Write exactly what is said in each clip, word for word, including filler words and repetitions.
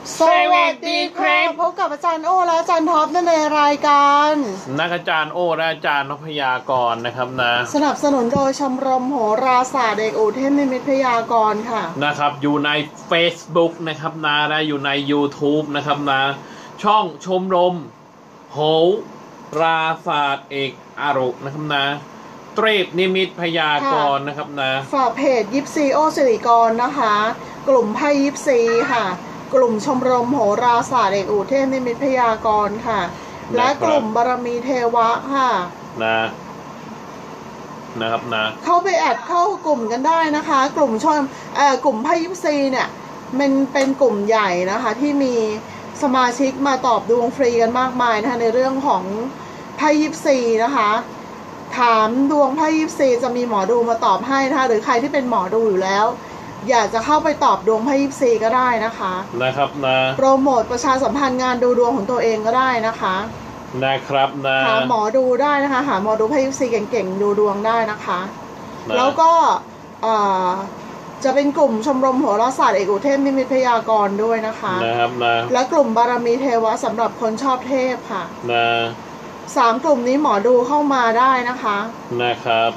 สวัสดีครับพบกับอาจารย์โอและอาจารย์ท็อปในรายการนักอาจารย์โอและอาจารย์นพยากรณ์นะครับนะสนับสนุนโดยชมรมโหราศาสตร์เอกอุเทนนิมิตพยากรณ์ค่ะนะครับอยู่ใน Facebook นะครับนะและอยู่ใน YouTube นะครับนะช่องชมรมโหราศาสตร์เอกอรุนะครับนะเตรดนิมิตพยากรณ์นะครับนะฝากเพจยิปซีโอสิริกรนะคะกลุ่มไพ่ยิปซีค่ะกลุ่มชมรมโหราศาสตร์เอกอุเทนนิมิตพยากรณ์ค่ะและกลุ่มบารมีเทวะค่ะนะนะครับนะเข้าไปแอดเข้ากลุ่มกันได้นะคะกลุ่มชมเอ่อกลุ่มไพ่ยิปซีเนี่ยมันเป็นกลุ่มใหญ่นะคะที่มีสมาชิกมาตอบดวงฟรีกันมากมายนะคะในเรื่องของไพ่ยิปซีนะคะถามดวงไพ่ยิปซีจะมีหมอดูมาตอบให้นะคะหรือใครที่เป็นหมอดูอยู่แล้วอยากจะเข้าไปตอบดวงไพ่ยิปซีก็ได้นะคะนะครับนะโปรโมทประชาสัมพันธ์งานดูดวงของตัวเองก็ได้นะคะนะครับนะหาหมอดูได้นะคะหาหมอดูไพ่ยิปซีเก่งๆดูดวงได้นะคะแล้วก็จะเป็นกลุ่มชมรมโหราศาสตร์เอกอุเทนนิมิตพยากรณ์ด้วยนะคะนะครับนะและกลุ่มบารมีเทวะสำหรับคนชอบเทพค่ะนะสามกลุ่มนี้หมอดูเข้ามาได้นะคะนะครับ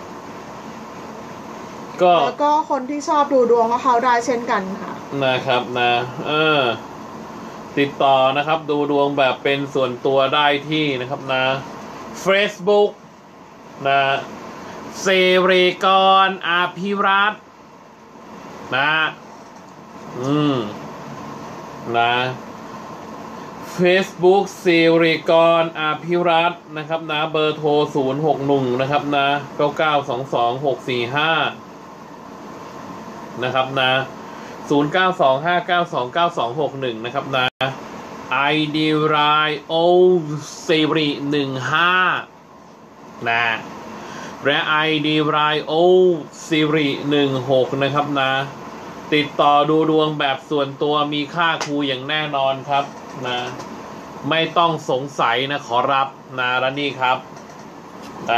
ก็แล้วก็คนที่ชอบดูดวงก็เข้าได้เช่นกันค่ะนะครับนะเออติดต่อนะครับดูดวงแบบเป็นส่วนตัวได้ที่นะครับนะ Facebook นะเสรีกรอภิรัตน์นะอืมนะ Facebook เสรีกรอภิรัตน์นะครับนะเบอร์โทรศูนย์ หก หนึ่งนะครับนะเก้า เก้า สอง สอง หก สี่ ห้านะครับนะศูนย์ เก้า สอง ห้า เก้า สอง เก้า สอง หก หนึ่งนะครับนะ ไอ ดี ไลน์ โอ เซรี หนึ่ง ห้านะและ ไอ ดี ไลน์ โอ เซรี หนึ่ง หกนะครับนะติดต่อดูดวงแบบส่วนตัวมีค่าครูอย่างแน่นอนครับนะไม่ต้องสงสัยนะขอรับนะและนี่ครับนะ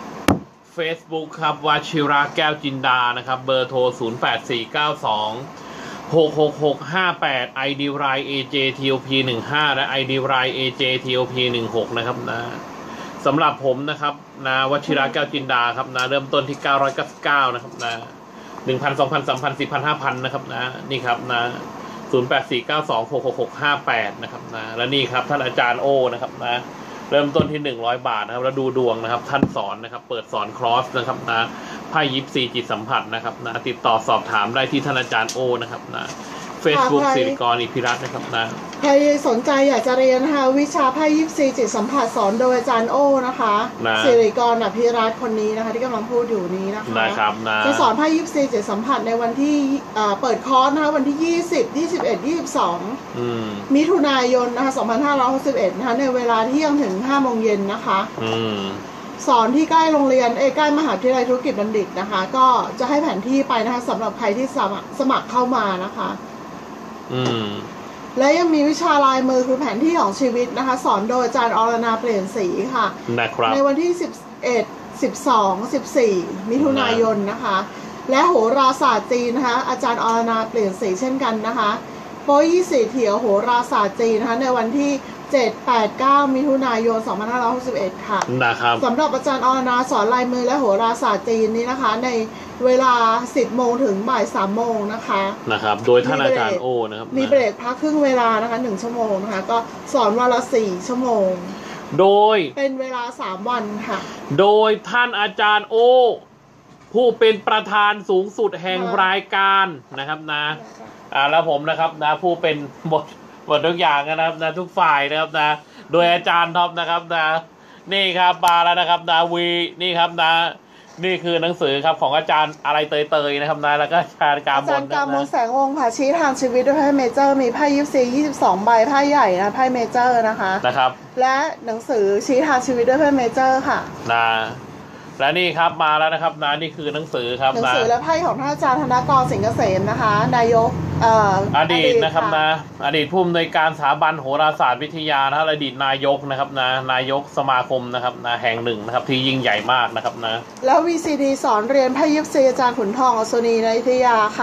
Facebook ครับวชิระแก้วจินดานะครับเบอร์โทรศูนย์ แปด สี่ เก้า สอง หก หก หก ห้า แปด ไอ ดี ไลน์ เอ เจ ที โอ พี หนึ่ง ห้า และ ไอ ดี ไลน์ เอ เจ ที โอ พี หนึ่ง หกนะครับนะสำหรับผมนะครับนะวชิระแก้วจินดาครับนะเริ่มต้นที่เก้าร้อยเก้าสิบเก้านะครับนะหนึ่งพัน สองพัน สามพัน สี่พัน ห้าพันนะครับนะนี่ครับนะศูนย์ แปด สี่ เก้า สอง หก หก หก ห้า แปดนะครับนะและนี่ครับท่านอาจารย์โอนะครับนะเริ่มต้นที่หนึ่งร้อยบาทนะครับแล้วดูดวงนะครับท่านสอนนะครับเปิดสอนคลอสนะครับนะไพ่ยิปซีจิตสัมผัสนะครับนะติดต่อสอบถามได้ที่ท่านอาจารย์โอนะครับนะ Facebook สิริกรอิพิรัตน์นะครับนะใครสนใจอยากจะเรียนนะคะวิชาไพ่ยิปซีจิตสัมผัสสอนโดยอาจารย์โอนะคะสิริกรอภิรัตน์คนนี้นะคะที่กำลังพูดอยู่นี้นะคะนะครับนะจะสอนไพ่ยิปซีจิตสัมผัสในวันที่เปิดคอร์สนะคะวันที่ยี่สิบ ยี่สิบเอ็ด ยี่สิบสองมิถุนายนนะคะสองพันห้าร้อยหกสิบเอ็ดนะคะในเวลาเที่ยงถึงห้าโมงเย็นนะคะสอนที่ใกล้โรงเรียนเอใกล้มหาวิทยาลัยธุรกิจบัณฑิตนะคะก็จะให้แผนที่ไปนะคะสำหรับใครที่สมัครสมัครเข้ามานะคะอืมและยังมีวิชาลายมือคือแผนที่ของชีวิตนะคะสอนโดยอาจารย์อรณาเปลี่ยนสีค่ะนะครับในวันที่สิบเอ็ด สิบสอง สิบสี่มิถุนายนนะคะและโหราศาสตร์จีนนะคะอาจารย์อรณาเปลี่ยนสีเช่นกันนะคะโปรยี่สีเถียวโหราศาสตร์จีนนะคะในวันที่เจ็ด แปด เก้ามิถุนายนสองพันห้าร้อยหกสิบเอ็ดค่ะนะครับสำหรับอาจารย์อรณาสอนลายมือและโหราศาสตร์จีนนี้นะคะในเวลาสิบโมงถึงบ่ายสามโมงนะคะนะครับโดยท่านอาจารย์โอนะครับมีเบรกพักครึ่งเวลานะคะหนึ่งชั่วโมงนะคะก็สอนวันละสี่ชั่วโมงโดยเป็นเวลาสามวันค่ะโดยท่านอาจารย์โอผู้เป็นประธานสูงสุดแห่งรายการนะครับนะอ่าแล้วผมนะครับนะผู้เป็นบทบททุกอย่างนะครับนะทุกฝ่ายนะครับนะโดยอาจารย์ท็อปนะครับนะนี่ครับมาแล้วนะครับนะวีนี่ครับนะนี่คือหนังสือครับของอาจารย์อะไรเตยๆนะครับนะแล้วก็อาจารย์กามลอาจารย์กามลแสงวงศ์ค่ะชี้ทางชีวิตด้วยไพ่เมเจอร์มีไพ่ยิปซียี่สิบสองใบไพ่ใหญ่นะไพ่เมเจอร์นะคะนะครับและหนังสือชี้ทางชีวิตด้วยไพ่เมเจอร์ค่ะนะและนี่ครับมาแล้วนะครับนะนี่คือหนังสือครับหนังสือและไพ่ของท่านอาจารย์ธนกรสิงห์เกษมนะคะนายกเอ่ออดีตนะครับนะอดีตผู้อำนวยการสถาบันโหราศาสตร์วิทยานะอดีตนายกนะครับนะนายกสมาคมนะครับนะแห่งหนึ่งนะครับที่ยิ่งใหญ่มากนะครับนะแล้ว วี ซี ดี สอนเรียนไพ่ยิปซีอาจารย์ขุนทองอัศนีในวิทยาค่ะ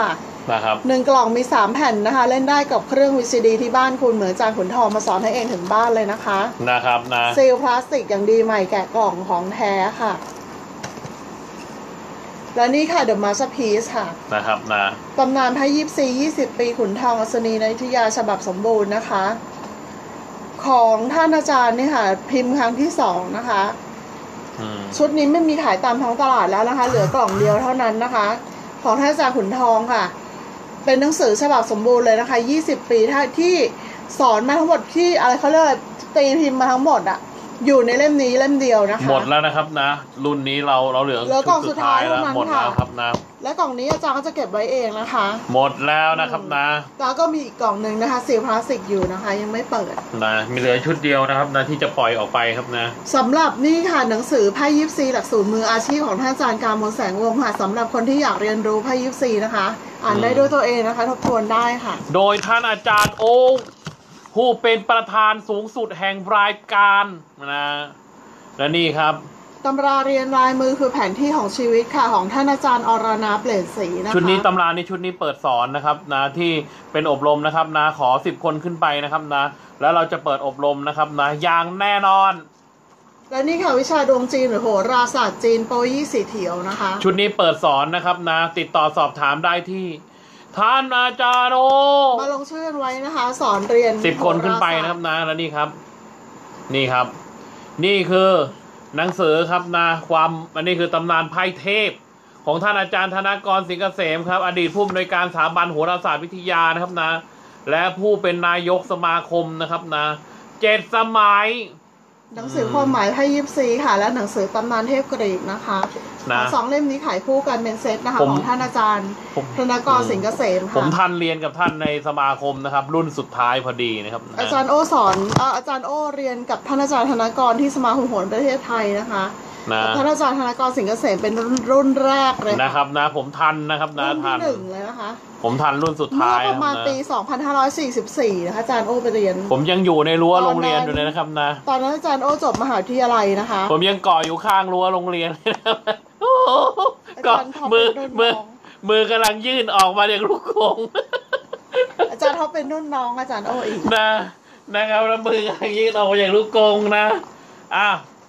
นะครับหนึ่งกล่องมีสามแผ่นนะคะเล่นได้กับเครื่อง วี ซี ดี ที่บ้านคุณเหมือนอาจารย์ขุนทองมาสอนให้เองถึงบ้านเลยนะคะนะครับนะซีลพลาสติกอย่างดีใหม่แกะกล่องของแท้ค่ะและนี่ค่ะ The Masterpiece ค่ะนะครับนะตำนานไพ่ยิปซียี่สิบปีขุนทองอัศนีในอยุธยาฉบับสมบูรณ์นะคะของท่านอาจารย์นี่ค่ะพิมพ์ครั้งที่สองนะคะชุดนี้ไม่มีขายตามท้องตลาดแล้วนะคะเหลือกล่องเดียวเท่านั้นนะคะของท่านอาจารย์ขุนทองค่ะเป็นหนังสือฉบับสมบูรณ์เลยนะคะยี่สิบปีที่สอนมาทั้งหมดที่อะไรเขาเรียกตีพิมพ์มาทั้งหมดอะอยู่ในเล่มนี้เล่มเดียวนะคะหมดแล้วนะครับนะรุ่นนี้เราเราเหลือเหลือกล่องสุดท้ายแล้วหมดแล้วครับนะและกล่องนี้อาจารย์ก็จะเก็บไว้เองนะคะหมดแล้วนะครับนะแล้วก็มีอีกกล่องหนึ่งนะคะซีลพลาสติกอยู่นะคะยังไม่เปิดนะมีเหลือชุดเดียวนะครับนะที่จะปล่อยออกไปครับนะสำหรับนี่ค่ะหนังสือไพ่ยิปซีหลักสูตรมืออาชีพของท่านอาจารย์กามลแสงวงศ์ค่ะสำหรับคนที่อยากเรียนรู้ไพ่ยิปซีนะคะอ่านได้ด้วยตัวเองนะคะทบทวนได้ค่ะโดยท่านอาจารย์โอผู้เป็นประธานสูงสุดแห่งรายการนะและนี่ครับตำราเรียนลายมือคือแผนที่ของชีวิตค่ะของท่านอาจารย์อรนาเปลี่ยนสีนะคะชุดนี้ตำรานี้ชุดนี้เปิดสอนนะครับนะที่เป็นอบรมนะครับนะขอสิบคนขึ้นไปนะครับนะแล้วเราจะเปิดอบรมนะครับนะอย่างแน่นอนและนี่ค่ะวิชาดวงจีนหรือโหราศาสตร์จีนโปรยี่สีเถียวนะคะชุดนี้เปิดสอนนะครับนะติดต่อสอบถามได้ที่ท่านอาจารย์โอมาลงชื่อไว้นะคะสอนเรียนสิบคนขึ้นไปนะครับนะแล้วนี่ครับนี่ครับนี่คือหนังสือครับนะความอันนี้คือตำนานไพ่เทพของท่านอาจารย์ธนกรสิงห์เกษมครับอดีตผู้อำนวยการสถาบันโหราศาสตร์วิทยานะครับนะและผู้เป็นนายกสมาคมนะครับนะเจ็ดสมัยหนังสือความหมายไพ่ยิปซีค่ะและหนังสือตำนานเทพกรีกนะคะสองเล่มนี้ขายคู่กันเป็นเซตนะคะของท่านอาจารย์ธนกรสิงห์เกษมค่ะผมทันเรียนกับท่านในสมาคมนะครับรุ่นสุดท้ายพอดีนะครับอาจารย์โอสอนอาจารย์โอเรียนกับท่านอาจารย์ธนกรที่สมาคมโหราประเทศไทยนะคะท่านอาจารย์ธนกรสิงห์เกษมเป็นรุ่นแรกเลยนะครับนะผมทันนะครับนะทันรุ่นที่หนึ่งเลยนะคะผมทันรุ่นสุดท้ายประมาณปีสองพันห้าร้อยสี่สิบสี่นะคะอาจารย์โอไปเรียนผมยังอยู่ในรั้วโรงเรียนอยู่เลยนะครับนะตอนนั้นอาจารย์โอจบมหาวิทยาลัยนะคะผมยังเกาะอยู่ข้างรั้วโรงเรียนก็มือมือมือกำลังยื่นออกมาจากลูกกรงอาจารย์เขาเป็นรุ่นน้องอาจารย์โออีกนะนะครับแล้วมือกำลังยื่นออกมาจากลูกกรงนะอ่ะ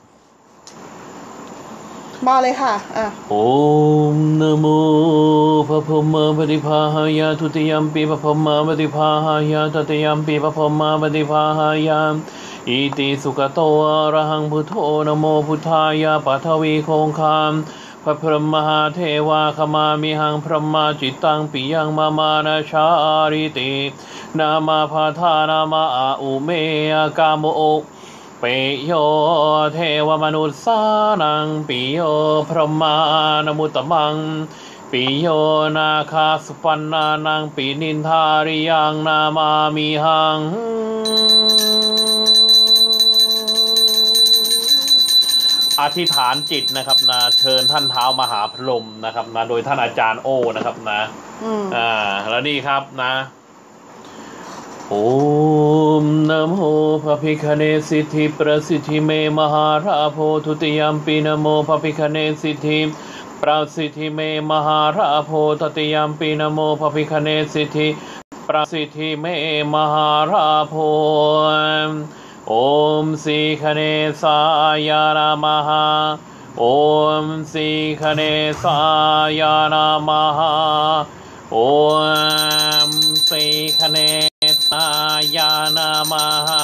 มาเลยค่ะอ่ะโอมนะโมพระพรหมปฏิภาหายาทุติยมปีพระพรหมปฏิภาหายาตติยมปีพระพรหมปฏิภาหายาอิติสุขโตอะระหังพุทโธนะโมพุทธายาปัทวีโคงคามพระพรหมหาเทวาขมามิหังพรหมาจิตตังปิยังมามานาชาริตินามาพาธานามาอุเมกามโอปิโยเทวมนุษสานังปิโยพรหมานมุตตมังปิโยนาคาสุปันนานังปินินทาริยังนามามิหังอธิษฐานจิตนะครับนะเชิญท่านเท้ามหาพรหมนะครับนะโดยท่านอาจารย์โอนะครับนะอ่าแล้วนี่ครับนะโอมนะโมพระพิฆเนศสิทธิประสิทธิเมมหาราโพทุติยมปีนะโมพระพิฆเนศสิทธิประสิทธิเมมหาราโพตติยมปีนะโมพระพิฆเนศสิทธิประสิทธิเมมหาราโพโอมสีคเนสายานามหาโอมสีคเนสายานามหาโอมสีคเนสายานามหา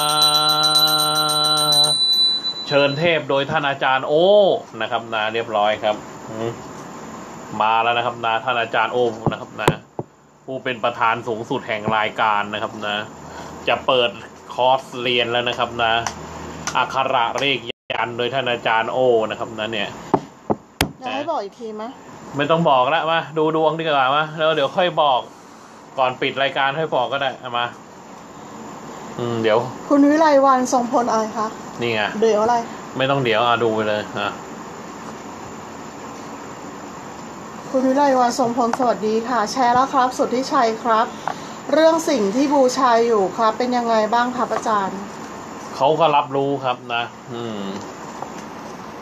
เชิญเทพโดยท่านอาจารย์โอนะครับนะเรียบร้อยครับมาแล้วนะครับนะท่านอาจารย์โอนะครับนะผู้เป็นประธานสูงสุดแห่งรายการนะครับนะจะเปิดคอร์สเรียนแล้วนะครับนะอักขระเลขยันโดยท่านอาจารย์โอนะครับนะเนี่ยอยากให้บอกอีกทีไหมไม่ต้องบอกแล้วมาดูดวงดีกว่ามาแล้วเดี๋ยวค่อยบอกก่อนปิดรายการค่อยบอกก็ได้มาอืมเดี๋ยวคุณวิไลวรรณทรงพลอะไรคะนี่ไงเดี๋ยวอะไรไม่ต้องเดี๋ยวอ่ะดูไปเลยอ่ะคุณวิไลวรรณทรงพลสวัสดีค่ะแชร์แล้วครับสุทธิชัยครับเรื่องสิ่งที่บูชาอยู่ครับเป็นยังไงบ้างครับอาจารย์เขาก็รับรู้ครับนะอืม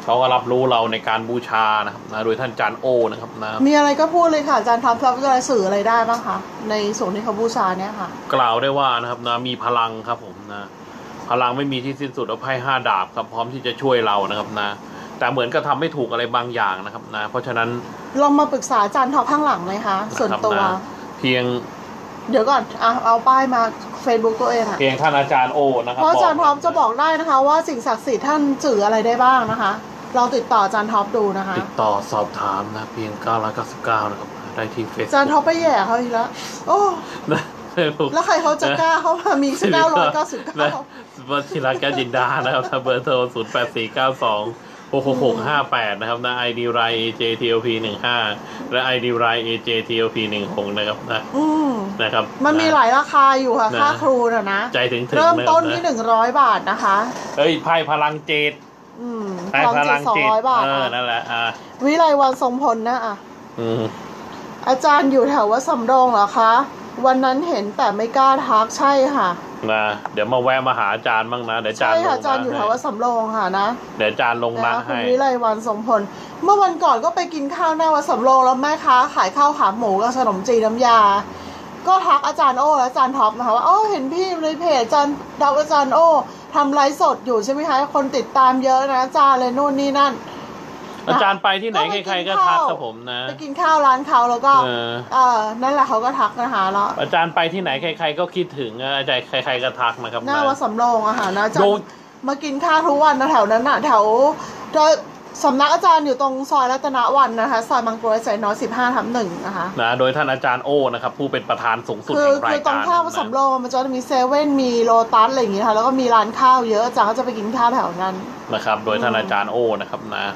เขาก็รับรู้เราในการบูชานะครับนะโดยท่านอาจารย์โอนะครับนะมีอะไรก็พูดเลยค่ะอาจารย์ทำรับอะไรสื่ออะไรได้บ้างคะในส่วนที่เขาบูชาเนี่ยค่ะกล่าวได้ว่านะครับนะมีพลังครับผมนะพลังไม่มีที่สิ้นสุดเอาไพ่ห้าดาบครับพร้อมที่จะช่วยเรานะครับนะแต่เหมือนกับทำไม่ถูกอะไรบางอย่างนะครับนะเพราะฉะนั้นลองมาปรึกษาอาจารย์ท็อปข้างหลังเลยคะส่วนตัวเพียงเดี๋ยวก่อนเอาเอาป้ายมา Facebook ตัวเองอะเพียงท่านอาจารย์โอนะครับเพราะอาจารย์ท็อปจะบอกได้นะคะว่าสิ่งศักดิ์สิทธิ์ท่านสื่ออะไรได้บ้างนะคะลองติดต่ออาจารย์ท็อปดูนะคะติดต่อสอบถามนะเพียงเก้าร้อยเก้าสิบเก้านะครับได้ที่เฟซอาจารย์ท็อปไปแย่เขาอีกแล้วโอ้แล้วใครเขาจะกล้าเขามามีเก้าร้อยเก้าสิบเก้าวัชิระแก้วจินดานะครับเบอร์โทรศูนย์แปดสี่เก้าสองหกหกหกห้าแปดนะครับนะ ไอ ดี ไร เอ เจ ที โอ พี หนึ่งห้าและ ไอ ดี ไร เอ เจ ที โอ พี หนึ่งหกนะครับนะนะครับมันมีหลายราคาอยู่ค่ะค่าครูนะนะใจถึงถึงเริ่มต้นที่หนึ่งร้อยบาทนะคะเฮ้ยไพ่พลังเจตไพ่พลังเจตสองร้อยบาทเออนั่นแหละอ่าวิไลวันทรงพลนะอ่ะอาจารย์อยู่แถววัดสำโรงเหรอคะวันนั้นเห็นแต่ไม่กล้าทักใช่ค่ะนะเดี๋ยวมาแวะมาหาอาจารย์บ้างนะเดี๋ยวอาจารย์ใช่ค่ะอาจารย์อยู่แถววัดสำโรงค่ะนะเดี๋ยวอาจารย์ลงนะให้คุณวิไลวันทรงพลเมื่อวันก่อนก็ไปกินข้าวหน้าวัดสำโรงแล้วแม่ค้าขายข้าวขาหมูกับขนมจีนน้ำยาก็ทักอาจารย์โอ้และอาจารย์ท็อปนะคะว่าอ๋อเห็นพี่ในเพจอาจารย์ดาวอาจารย์โอ้ทำไลฟ์สดอยู่ใช่ไหมคะคนติดตามเยอะนะอาจารย์เลยนู่นนี่นั่นอาจารย์ไปที่ไหนใครๆก็ทักครับผมนะไปกินข้าวร้านเขาแล้วก็เออนั่นแหละเขาก็ทักนะคะแล้วอาจารย์ไปที่ไหนใครๆก็คิดถึงอาจารย์ใครๆก็ทักนะครับหน้าวัดสำโรงอะค่ะนะอาจารย์มากินข้าวทุกวันนะแถวนั้นอะแถวสำนักอาจารย์อยู่ตรงซอยรัตนวันนะคะซอยบางกรวยสายน้อยสิบห้าทับหนึ่งนะคะนะโดยท่านอาจารย์โอนะครับผู้เป็นประธานสูงสุดแห่งรายการคือตรงข้าววัดสำโรงมันจะมีเซเว่นมีโลตัสอะไรอย่างเงี้ยค่ะแล้วก็มีร้านข้าวเยอะอาจารย์ก็จะไปกินข้าวแถวนั้นนะครับโดยท่านอาจารย์โอนะครับนะ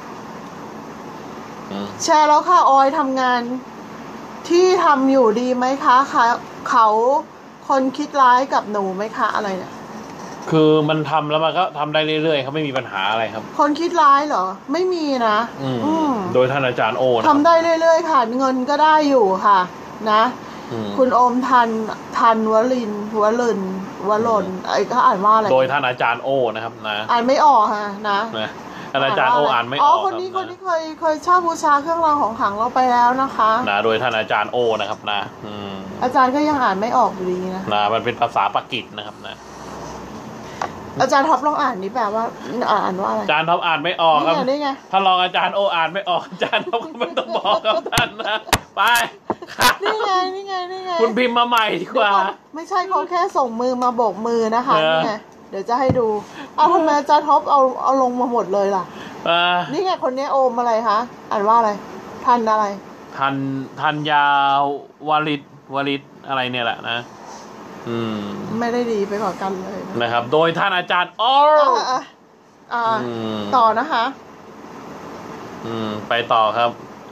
แชร์แล้วค่ะออยทำงานที่ทำอยู่ดีไหมคะคะเขาคนคิดร้ายกับหนูไหมคะอะไรเนี่ยคือมันทำแล้วมันก็ทำได้เรื่อยๆเขาไม่มีปัญหาอะไรครับคนคิดร้ายเหรอไม่มีนะอืมโดยท่านอาจารย์โอทำได้เรื่อยๆค่ะเงินก็ได้อยู่ค่ะนะคุณโอมทันทันวลินวลินวลนไอ้เขาอ่านว่าอะไรโดยท่านอาจารย์โอนะครับนะอ่านไม่ออกค่ะนะอาจารย์โออ่านไม่ออกอ๋อคนนี้คนนี้เคยเคยเช่าบูชาเครื่องรางของขลังเราไปแล้วนะคะนะโดยท่านอาจารย์โอนะครับนะอืมอาจารย์ก็ยังอ่านไม่ออกอยู่ดีนะนะมันเป็นภาษาปากีสนะครับนะอาจารย์ท็อปลองอ่านนี่แปลว่าอ่านว่าอะไรอาจารย์ท็อปอ่านไม่ออกครับถ้าลองอาจารย์โออ่านไม่ออกอาจารย์ท็อปก็ไม่ต้องบอกครับท่านนะไปนี่ไงนี่ไงนี่ไงคุณพิมพ์มาใหม่ดีกว่าไม่ใช่เขาแค่ส่งมือมาโบกมือนะคะนี่ไงเดี๋ยวจะให้ดูเอาทำไมอาจารย์ท็อปเอาเอาลงมาหมดเลยล่ะนี่ไงคนนี้โอมอะไรคะอ่านว่าอะไรทันอะไรทันทันยาวลิตวลิตอะไรเนี่ยแหละนะอืมไม่ได้ดีไปกว่ากันเลยนะครับโดยท่านอาจารย์อ๋ออ่าต่อนะคะอืมไปต่อครับ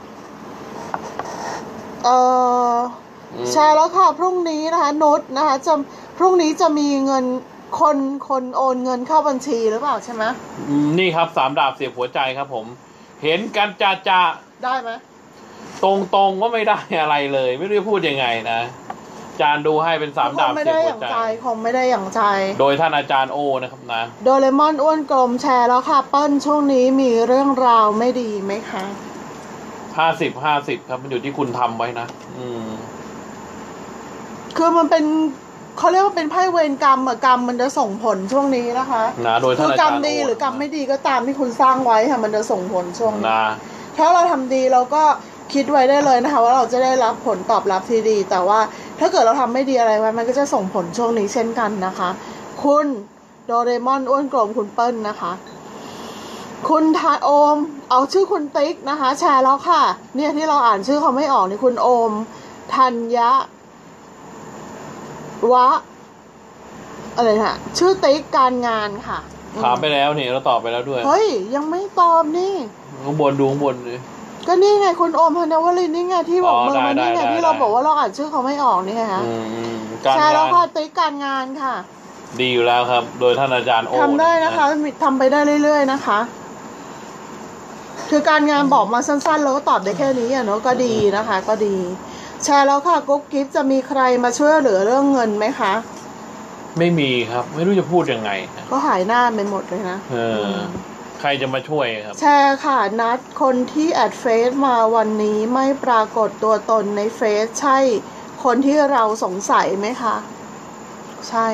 เออใช่แล้วค่ะพรุ่งนี้นะคะนุชนะคะจะพรุ่งนี้จะมีเงินคนคนโอนเงินเข้าบัญชีหรือเปล่าใช่ไหมนี่ครับสามดาบเสียบหัวใจครับผมเห็นกันจะจะได้ไหมตรงตรงก็ไม่ได้อะไรเลยไม่รู้จะพูดยังไงนะอาจารย์ดูให้เป็นสามดาบเสียบหัวใจคงไม่ได้อย่างใจโดยท่านอาจารย์โอนะครับนะโดเรมอนอ้วนกลมแชร์แล้วค่ะเปิ้ลช่วงนี้มีเรื่องราวไม่ดีไหมคะห้าสิบห้าสิบครับมันอยู่ที่คุณทำไว้นะอืมคือมันเป็นเขาเรียกว่าเป็นไพ่เวรกรรมอะกรรมมันจะส่งผลช่วงนี้นะคะนะโดยท่านอาจารย์คือกรรมดีหรือกรรมไม่ดีก็ตามที่คุณสร้างไว้ค่ะมันจะส่งผลช่วงนี้ถ้าเราทำดีเราก็คิดไว้ได้เลยนะคะว่าเราจะได้รับผลตอบรับที่ดีแต่ว่าถ้าเกิดเราทำไม่ดีอะไรไว้มันก็จะส่งผลช่วงนี้เช่นกันนะคะคุณโดเรมอนอ้วนกลมคุณเปิ้ลนะคะคุณทาโอมเอาชื่อคุณติ๊กนะคะแชร์แล้วค่ะเนี่ยที่เราอ่านชื่อเขาไม่ออกนี่คุณโอมธัญญะวะอะไรฮะชื่อติ๊กการงานค่ะถามไปแล้วนี่เราตอบไปแล้วด้วยเฮ้ยยังไม่ตอบนี่ข้างบนดูข้างบนเลยก็นี่ไงคุณโอมธัญวลินนี่ไงที่บอกเบอร์มานี่ไงที่เราบอกว่าเราอ่านชื่อเขาไม่ออกนี่ไงฮะใช่แล้วค่ะติ๊กการงานค่ะดีอยู่แล้วครับโดยท่านอาจารย์โอทำได้นะคะทำไปได้เรื่อยๆนะคะคือการงานบอกมาสั้นๆเราก็ตอบได้แค่นี้อ่ะเนาะก็ดีนะคะก็ดีแชร์แล้วค่ะกุ๊กกิ๊ฟจะมีใครมาช่วยเหลือเรื่องเงินไหมคะไม่มีครับไม่รู้จะพูดยังไงก็หายหน้าไปหมดเลยนะเออใครจะมาช่วยครับแชร์ค่ะนัดคนที่แอดเฟซมาวันนี้ไม่ปรากฏตัวตนในเฟซใช่คนที่เราสงสัยไหมคะใช่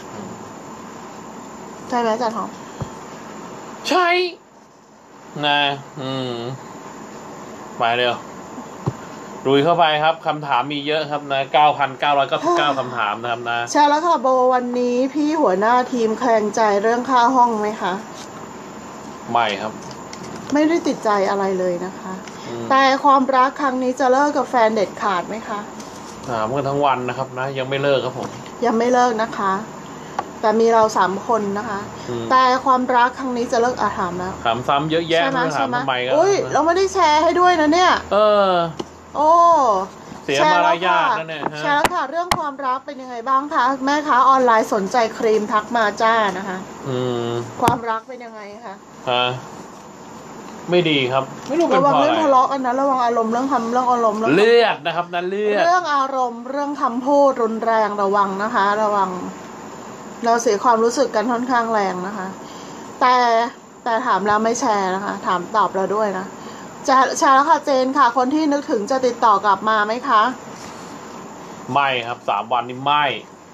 ใช่ไหมอาจารย์หอมใช่นะอืมไปเร็วลุยเข้าไปครับคำถามมีเยอะครับนะเก้าพันเก้าร้อยเก้าสิบเก้าคำถามนะครับนะใช่แล้วค่ะโบวันนี้พี่หัวหน้าทีมแคลงใจเรื่องค่าห้องไหมคะไม่ครับไม่ได้ติดใจอะไรเลยนะคะแต่ความรักครั้งนี้จะเลิกกับแฟนเด็ดขาดไหมคะถามกันทั้งวันนะครับนะยังไม่เลิกครับผมยังไม่เลิกนะคะแต่มีเราสามคนนะคะแต่ความรักครั้งนี้จะเลิกอาถามแล้วถามซ้ำเยอะแยะไม่ถามทำไมกันอุ้ยเราไม่ได้แชร์ให้ด้วยนะเนี่ยเออโอ้เสียมารยาทนะเนี่ยแชร์แล้วค่ะเรื่องความรักเป็นยังไงบ้างคะแม่ค้าออนไลน์สนใจครีมทักมาจ้านะคะอืมความรักเป็นยังไงคะฮะไม่ดีครับไม่รู้เป็นเพราะอะไรระวังเรื่องทะเลาะกันนะระวังอารมณ์เรื่องคำเรื่องอารมณ์เลือดนะครับนั่นเลือดเรื่องอารมณ์เรื่องคำพูดรุนแรงระวังนะคะ ระวังเราเสียความรู้สึกกันค่อนข้างแรงนะคะ แต่แต่ถามแล้วไม่แชร์นะคะถามตอบเราด้วยนะจะแชร์แล้วค่ะเจนค่ะคนที่นึกถึงจะติดต่อกลับมาไหมคะไม่ครับสามวันนี้ไม่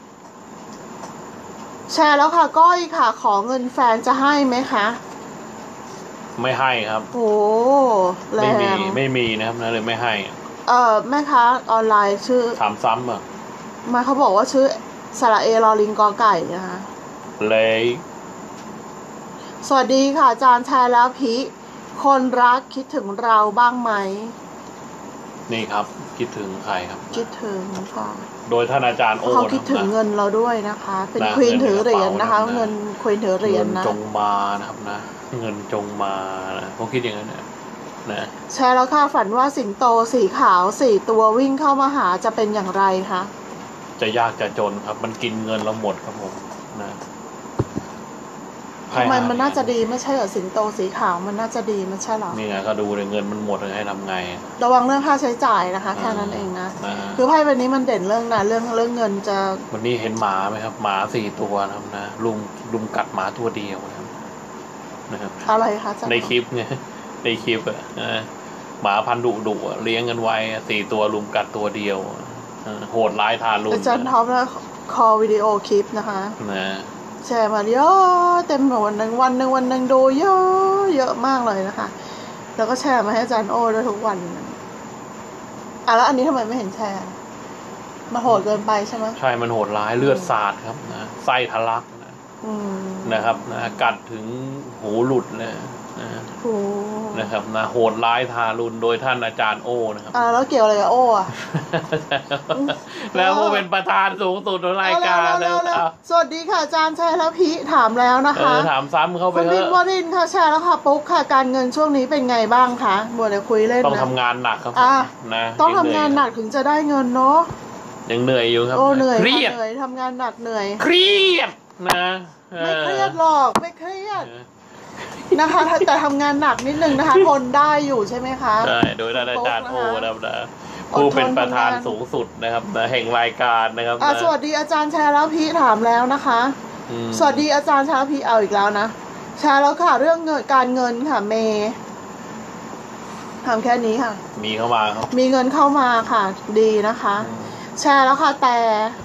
แชร์แล้วค่ะก้อยค่ะขอเงินแฟนจะให้ไหมคะไม่ให้ครับโอ้แรงไม่มีไม่มีนะครับนะเลยไม่ให้เออแม่ค้าออนไลน์ชื่อถามซ้ำอ่ะมาเขาบอกว่าชื่อสระเอลอลิงกอไก่นะคะเลยสวัสดีค่ะอาจารย์แชร์แล้วพีคนรักคิดถึงเราบ้างไหมนี่ครับคิดถึงใครครับคิดถึงค่ะโดยท่านอาจารย์โอเขาคิดถึงเงินเราด้วยนะคะเป็นควีนถือเหรียญนะคะเงินควีนถือเหรียญนะจงมานะครับนะเงินจงมานะเขาคิดอย่างนั้นนะนะแชร์แล้วค่ะฝันว่าสิงโตสีขาวสี่ตัววิ่งเข้ามาหาจะเป็นอย่างไรคะจะยากจะจนครับมันกินเงินเราหมดครับผมนะทำไมมันน่าจะดีไม่ใช่เหรอสิงโตสีขาวมันน่าจะดีไม่ใช่หรอนี่ไงก็ดูเลยเงินมันหมดเลยให้ทำไงระวังเรื่องค่าใช้จ่ายนะคะแค่นั้นเองนะคือไพ่ใบนี้มันเด่นเรื่องนะเรื่องเรื่องเงินจะวันนี้เห็นหมาไหมครับหมาสี่ตัวนะครับนะลุมลุมกัดหมาตัวเดียวนะครับนะครับอะไรคะในคลิปไงในคลิปอะหมาพันดุดุเลี้ยงกันไว้สี่ตัวลุมกัดตัวเดียวโหดร้ายทารุณอาจารย์ท็อปแล้วคอวิดีโอคลิปนะคะนะแชร์มาเยอะเต็มวันหนึ่งวันหนึ่งวันหนึ่งดูเยอะเยอะมากเลยนะคะแล้วก็แชร์มาให้อาจารย์โอ้ด้วยทุกวันอ่ะแล้วอันนี้ทำไมไม่เห็นแชร์มาโหดเกินไปใช่ไหมใช่มันโหดร้ายเลือดสาดครับนะไส้ทะลักนะนะครับนะกัดถึงหูหลุดเลยนะครับนะโหดร้ายทารุณโดยท่านอาจารย์โอ้นะครับอ่าแล้วเกี่ยวอะไรกับโอ้อะแล้วผู้เป็นประธานสูงสุดของรายการแล้วสวัสดีค่ะอาจารย์แชร์แล้วพี่ถามแล้วนะคะถามซ้ำเข้าไปคุณพิมพ์วรินค่ะแชร์แล้วค่ะปุ๊กค่ะการเงินช่วงนี้เป็นไงบ้างคะบัวเดี๋ยวคุยเล่นนะต้องทำงานหนักครับนะต้องทำงานหนักถึงจะได้เงินเนาะยังเหนื่อยอยู่ครับโอ้เหนื่อยเครียดเหนื่อยทำงานหนักเหนื่อยเครียดนะไม่เครียดหรอกไม่เครียดนะคะแต่ทำงานหนักนิดนึงนะคะทนได้อยู่ใช่ไหมคะใช่โดยท่านอาจารย์โอนะครับนะผู้เป็นประธานสูงสุดนะครับแห่งรายการนะครับสวัสดีอาจารย์แชร์แล้วพี่ถามแล้วนะคะสวัสดีอาจารย์แชร์พี่เอาอีกแล้วนะแชร์แล้วค่ะเรื่องเงินการเงินค่ะเมย์ทำแค่นี้ค่ะมีเข้ามาครับมีเงินเข้ามาค่ะดีนะคะแชร์แล้วค่ะแต่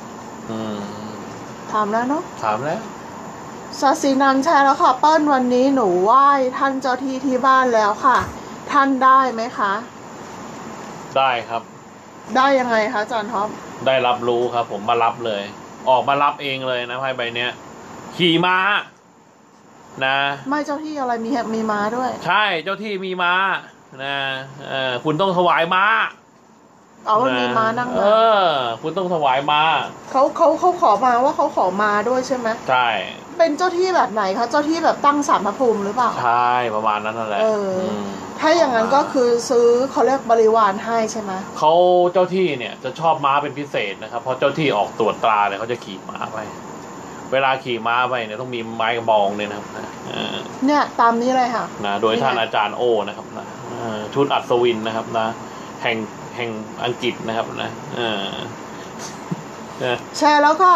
ถามแล้วเนาะถามแล้วศาสินันแชร์แล้วค่ะเปิ้ลวันนี้หนูไหว้ท่านเจ้าที่ที่บ้านแล้วค่ะท่านได้ไหมคะได้ครับได้ยังไงคะอาจารย์ท็อปได้รับรู้ครับผมมารับเลยออกมารับเองเลยนะไพ่ใบเนี้ยขี่ม้านะไม่เจ้าที่อะไรมีมีม้าด้วยใช่เจ้าที่มีม้านะเออคุณต้องถวายม้าเอาว่ามีม้านั่งเออคุณต้องถวายม้าเขาเขาเขาขอมาว่าเขาขอมาด้วยใช่ไหมใช่เป็นเจ้าที่แบบไหนคะเจ้าที่แบบตั้งศาลพระภูมิหรือเปล่าใช่ประมาณนั้นนั่นแหละเออถ้าอย่างนั้นก็คือซื้อเขาเรียกบริวารให้ใช่ไหมเขาเจ้าที่เนี่ยจะชอบม้าเป็นพิเศษนะครับเพราะเจ้าที่ออกตรวจตราเนี่ยเขาจะขี่ม้าไปเวลาขี่ม้าไปเนี่ยต้องมีไม้กระบองเนี่ยนะครับเนี่ยตามนี้เลยค่ะนะโดยท่านอาจารย์โอนะครับนะชุดอัศวินนะครับนะแห่งแห่งอังกฤษนะครับนะแชร์แล้วค่ะ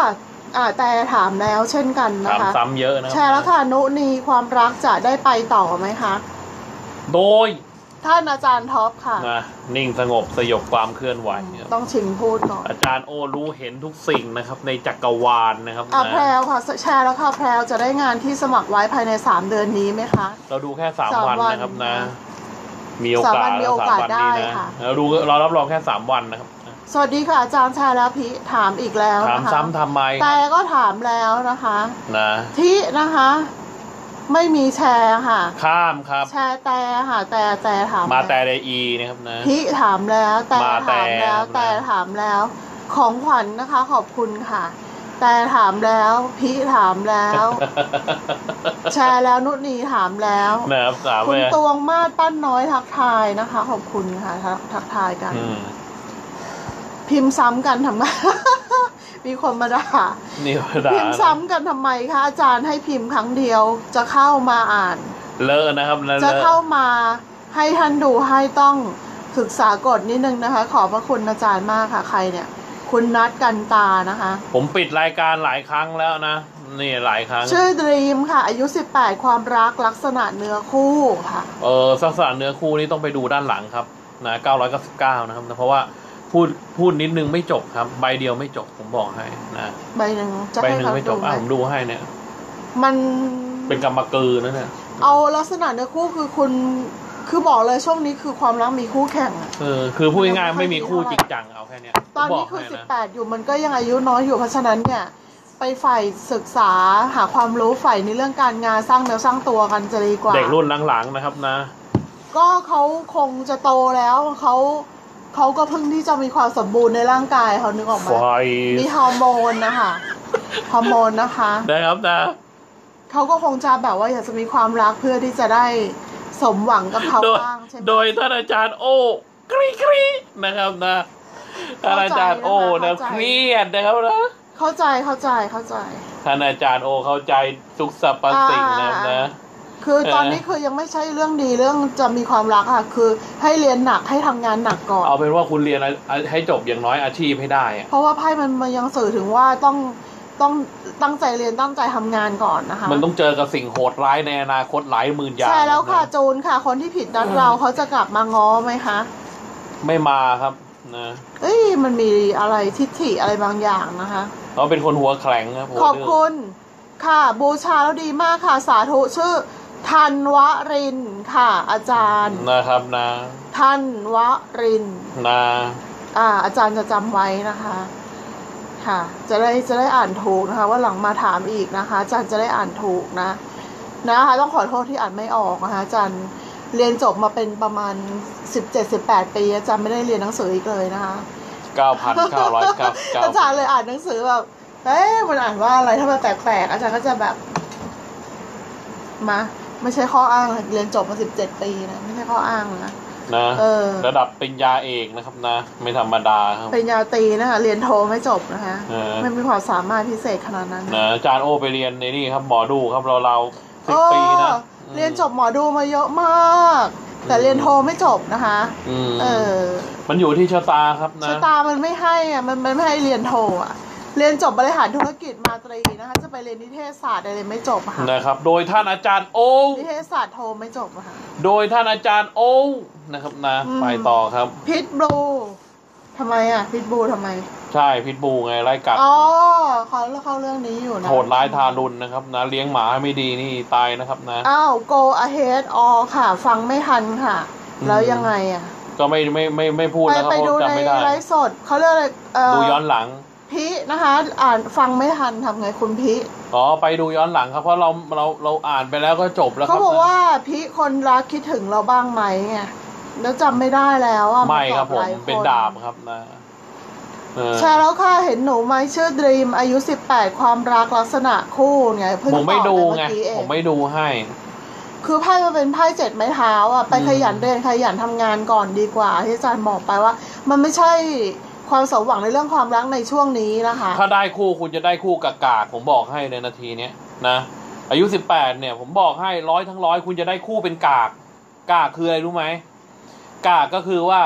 อ่าแต่ถามแล้วเช่นกันนะถามคะซ้ำเยอะนะแชร์แล้วค่ะนุนีความรักจะได้ไปต่อไหมคะโดยท่านอาจารย์ท็อปค่ะนะนิ่งสงบสยบความเคลื่อนไหวครับต้องชิงพูดก่อนอาจารย์โอรู้เห็นทุกสิ่งนะครับ ในจักรวาลนะครับอ่ะนะแพรวค่ะแชร์แล้วค่ะแพรวจะได้งานที่สมัครไว้ภายในสามเดือนนี้ไหมคะเราดูแค่สามสามวันวันนะครับนะค่ะมีโอกาสสามวันมีโอกาสสมวันนี้ได้นะค่ะเราดูเรารับรองแค่สามวันนะครับสวัสดีค่ะอาจารย์แชร์แล้วพี่ถามอีกแล้วถามนะคะซ้ำทำไมแต่ก็ถามแล้วนะคะนะที่นะคะ ไม่มีแชร์ค่ะข้ามครับแชร์แต่ค่ะ แต่แต่ถามมาแต่ล้วในอีนะครับนะพี่ถามแล้วแต่มาแต่ถามแล้วนะแต่ถามแล้ว ของขวัญนะคะ ขอบคุณค่ะ แต่ถามแล้วพี่ถามแล้ว แชร์แล้วนุชนีถามแล้วนะครับสามคุณเลยตวงมาศปั้นน้อยทักทายนะคะ ขอบคุณค่ะทักทักทายกันอืมพิมพ์ซ้ำกันทำไม มีคนมาด่านี่ด่าพิมพ์ซ้ำกันทำไมคะอาจารย์ให้พิมพ์ครั้งเดียวจะเข้ามาอ่านเลอะนะครับเลอะจะเข้ามาให้ท่านดูให้ต้องศึกษากฎนิดนึงนะคะ ขอบพระคุณอาจารย์มากค่ะใครเนี่ย คุณนัดกันตานะคะผมปิดรายการหลายครั้งแล้วนะ นี่หลายครั้งชื่อดรีมค่ะ อายุสิบแปดความรักลักษณะเนื้อคู่ค่ะเออลักษณะเนื้อคู่นี่ต้องไปดูด้านหลังครับนะเก้าร้อยเก้าสิบเก้านะครับนะเพราะว่าพูดพูดนิดนึงไม่จบครับ ใบเดียวไม่จบผมบอกให้นะใบหนึ่งจะใบให้หนึ่งเขาไม่จดูบไหมอ่ะผมดูให้เนี่ยมันเป็นกรรมกือนะเนี่ยเอาลักษณะเนื้อคู่คือคุณคือบอกเลยช่วงนี้คือความรักมีคู่แข่งอะเออคือพูดง่ายๆไม่มีคู่จริงจังเอาแค่เนี้ยตอนนี้ผมบกคือให้สิบนะแปดอยู่มันก็ยังอายุน้อยอยู่เพราะฉะนั้นเนี่ยไปฝ่ายศึกษาหาความรู้ฝ่ายในเรื่องการงานสร้างเนื้อสร้างตัวกันจะดีกว่าเด็กรุ่นหลังๆนะครับนะก็เขาคงจะโตแล้วเขาเขาก็เพิ่งที่จะมีความสมบูรณ์ในร่างกายเขานึกออกไหมไฟมีฮอร์โมนนะคะฮอร์โมนนะคะนะครับนะเขาก็คงจะแบบว่าอยากจะมีความรักเพื่อที่จะได้สมหวังกับเขาโดยบ้างใช่ไหมโดยท่านอาจารย์โอกรีกรีนะครับนะท่านอาจารย์โอนะเครียดนะครับนะเข้าใจเข้าใจเข้าใจท่านอาจารย์โอเข้าใจทุกสรรพสิ่งนะครับนะคือตอนนี้คือยังไม่ใช่เรื่องดีเรื่องจะมีความรักค่ะคือให้เรียนหนักให้ทำงานหนักก่อนเอาเป็นว่าคุณเรียนให้จบอย่างน้อยอาชีพให้ได้อะเพราะว่าไพ่มันมันยังสื่อถึงว่าต้องต้องตั้งใจเรียนตั้งใจทำงานก่อนนะคะมันต้องเจอกับสิ่งโหดร้ายในอนาคตหลายหมื่นอย่างใช่แล้วค่ะนจูนค่ะ คนที่ผิดนัดเราเขาจะกลับมาง้อไหมคะไม่มาครับนะเอ้ยมันมีอะไรทิฐิอะไรบางอย่างนะคะเขาเป็นคนหัวแข็งครับหัวขอบดื้คุณค่ะ บูชาแล้วดีมากค่ะ สาธุชื่อธันวรินทร์ค่ะ อาจารย์นะครับนะธันวรินทร์นะอ่า อาจารย์จะจำไว้นะคะ ค่ะ จะได้จะได้อ่านถูกนะคะ ว่าหลังมาถามอีกนะคะ อาจารย์จะได้อ่านถูกนะ นะคะ ต้องขอโทษที่อ่านไม่ออกนะคะ อาจารย์เรียนจบมาเป็นประมาณสิบเจ็ดสิบแปดปี อาจารย์ไม่ได้เรียนหนังสืออีกเลยนะคะเก้าพันเก้าร้อยเก้าเก้าอาจารย์เลยอ่านหนังสือแบบเอ๊ะมันอ่านว่าอะไรถ้ามันแปลกๆอาจารย์ก็จะแบบมาไม่ใช่ข้ออ้างเรียนจบมาสิบเจ็ดปีนะไม่ใช่ข้ออ้างนะนะเออระดับปริญญาเอกนะครับนะ ไม่ธรรมดาครับปริญญาตรีนะคะเรียนโทไม่จบนะคะเออไม่มีความสามารถพิเศษขนาดนั้นนะอาจารย์โอไปเรียนในนี่ครับหมอดูครับเราเราสิบโอ้ปีนะเรียนจบหมอดูมาเยอะมาก แต่เรียนโทไม่จบนะคะอืมเออมันอยู่ที่ชะตาครับนะชะตามันไม่ให้อ่ะมันมันไม่ให้เรียนโทอ่ะเรียนจบบริหารธุรกิจมาตรีนะคะจะไปเรียนนิเทศศาสตร์อะไรไม่จบอะค่ะนะครับ โดยท่านอาจารย์โอนิเทศศาสตร์โทไม่จบอะค่ะโดยท่านอาจารย์โอนะครับนะอืมไปต่อครับพิทบูทำไมอ่ะพิทบูทำไมใช่พิษบูไงไล่กัดอ๋อเขาเข้าเรื่องนี้อยู่นะโหดร้ายทารุณนะครับนะเลี้ยงหมาให้ไม่ดีนี่ตายนะครับนะอ้าว go ahead all ค่ะ ฟังไม่ทันค่ะอืมแล้วยังไงอ่ะก็ไม่ไม่ไม่ไม่พูดไปนะครับไปเพดูราะในจำไม่ได้ไลฟ์สดเขาเรียกอะไรเอ่อดูย้อนหลังพินะคะ อ่านฟังไม่ทันทำไงคุณพิอ๋อไปดูย้อนหลังครับเพราะเราเราเราอ่านไปแล้วก็จบแล้วคเขารับบอกว่าพิคนรักคิดถึงเราบ้างไหมไงแล้วจำไม่ได้แล้วอ่ะไม่นตครับผมหลายนเป็นดาบครับนะเออใช่แล้วค่ะเห็นหนูไหมชื่อดรีมอายุสิบแปดความรักลักษณะคู่ไงเพิ่งผมไม่ดูตอบปไงเมื่อกี้เอผมไม่ดูให้คือไพ่มันเป็นไพ่เจ็ดไม้เท้าอ่ะไปอืมขยันเรียนขยันทำงานก่อนดีกว่าที่อาจารย์บอกไปว่า มันไม่ใช่ความสมหวังในเรื่องความรักในช่วงนี้นะคะถ้าได้คู่คุณจะได้คู่กากากผมบอกให้ในนาทีเนี้ยนะอายุสิบแปดเนี่ย ผมบอกให้ร้อยทั้งร้อยคุณจะได้คู่เป็นกาก กากคืออะไรรู้ไหมกากก็คือว่า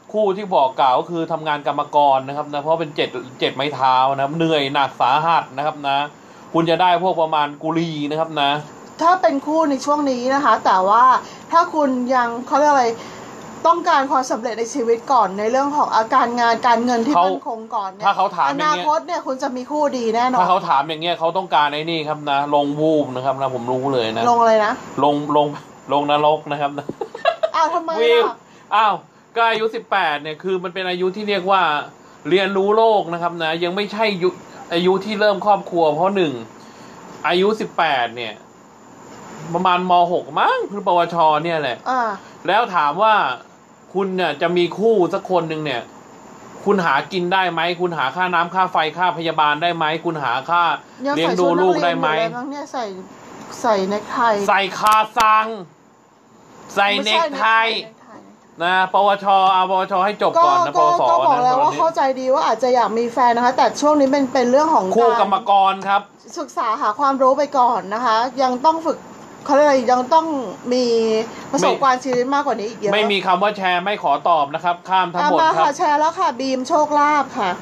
คู่ที่บอกกล่าวก็คือทำงานกรรมกรนะครับนะเพราะเป็นเจ็ดเจ็ดไม้เท้านะครับเหนื่อยหนักสาหัสนะครับนะคุณจะได้พวกประมาณกุลีนะครับนะถ้าเป็นคู่ในช่วงนี้นะคะ แต่ว่าถ้าคุณยังเขาเรียกอะไรต้องการความสำเร็จในชีวิตก่อนในเรื่องของอาการงานการเงินที่มั่นคงก่อนเนี่ยถ้าเขาถามอนาคตเนี่ยคุณจะมีคู่ดีแน่นอนถ้าเขาถามอย่างเงี้ยเขาต้องการไอ้นี่ครับนะลงวูบนะครับนะผมรู้เลยนะลงอะไรนะลงลงลงนรกนะครับนะอ้าวทำไมล่ะอ้าวก็อายุสิบแปดเนี่ยคือมันเป็นอายุที่เรียกว่าเรียนรู้โลกนะครับนะยังไม่ใช่อายุที่เริ่มครอบครัวเพราะหนึ่งอายุสิบแปดเนี่ยประมาณมหกมั้งคือปวชเนี่ยแหละแล้วถามว่าคุณเนี่ยจะมีคู่สักคนหนึ่งเนี่ยคุณหากินได้ไหมคุณหาค่าน้ำค่าไฟค่าพยาบาลได้ไหมคุณหาค่าเลี้ยงดูลูกได้ไหมเนี่ยใส่ใส่เนคไทใส่คาซังใส่เนคไทนะปวชเอาปวชให้จบก่อนนะปวสก็บอกแล้วว่าเข้าใจดีว่าอาจจะอยากมีแฟนนะคะแต่ช่วงนี้เป็นเป็นเรื่องของคู่กรรมกรครับศึกษาหาความรู้ไปก่อนนะคะยังต้องฝึกเขาอะไรยังต้องมีประสบการณ์ชีวิตมากกว่านี้อีกเยอะไม่มีคำว่าแชร์ไม่ขอตอบนะครับข้ามทั้งหมดครับค่ะแชร์แล้วค่ะบีมโชคลาภค่ะ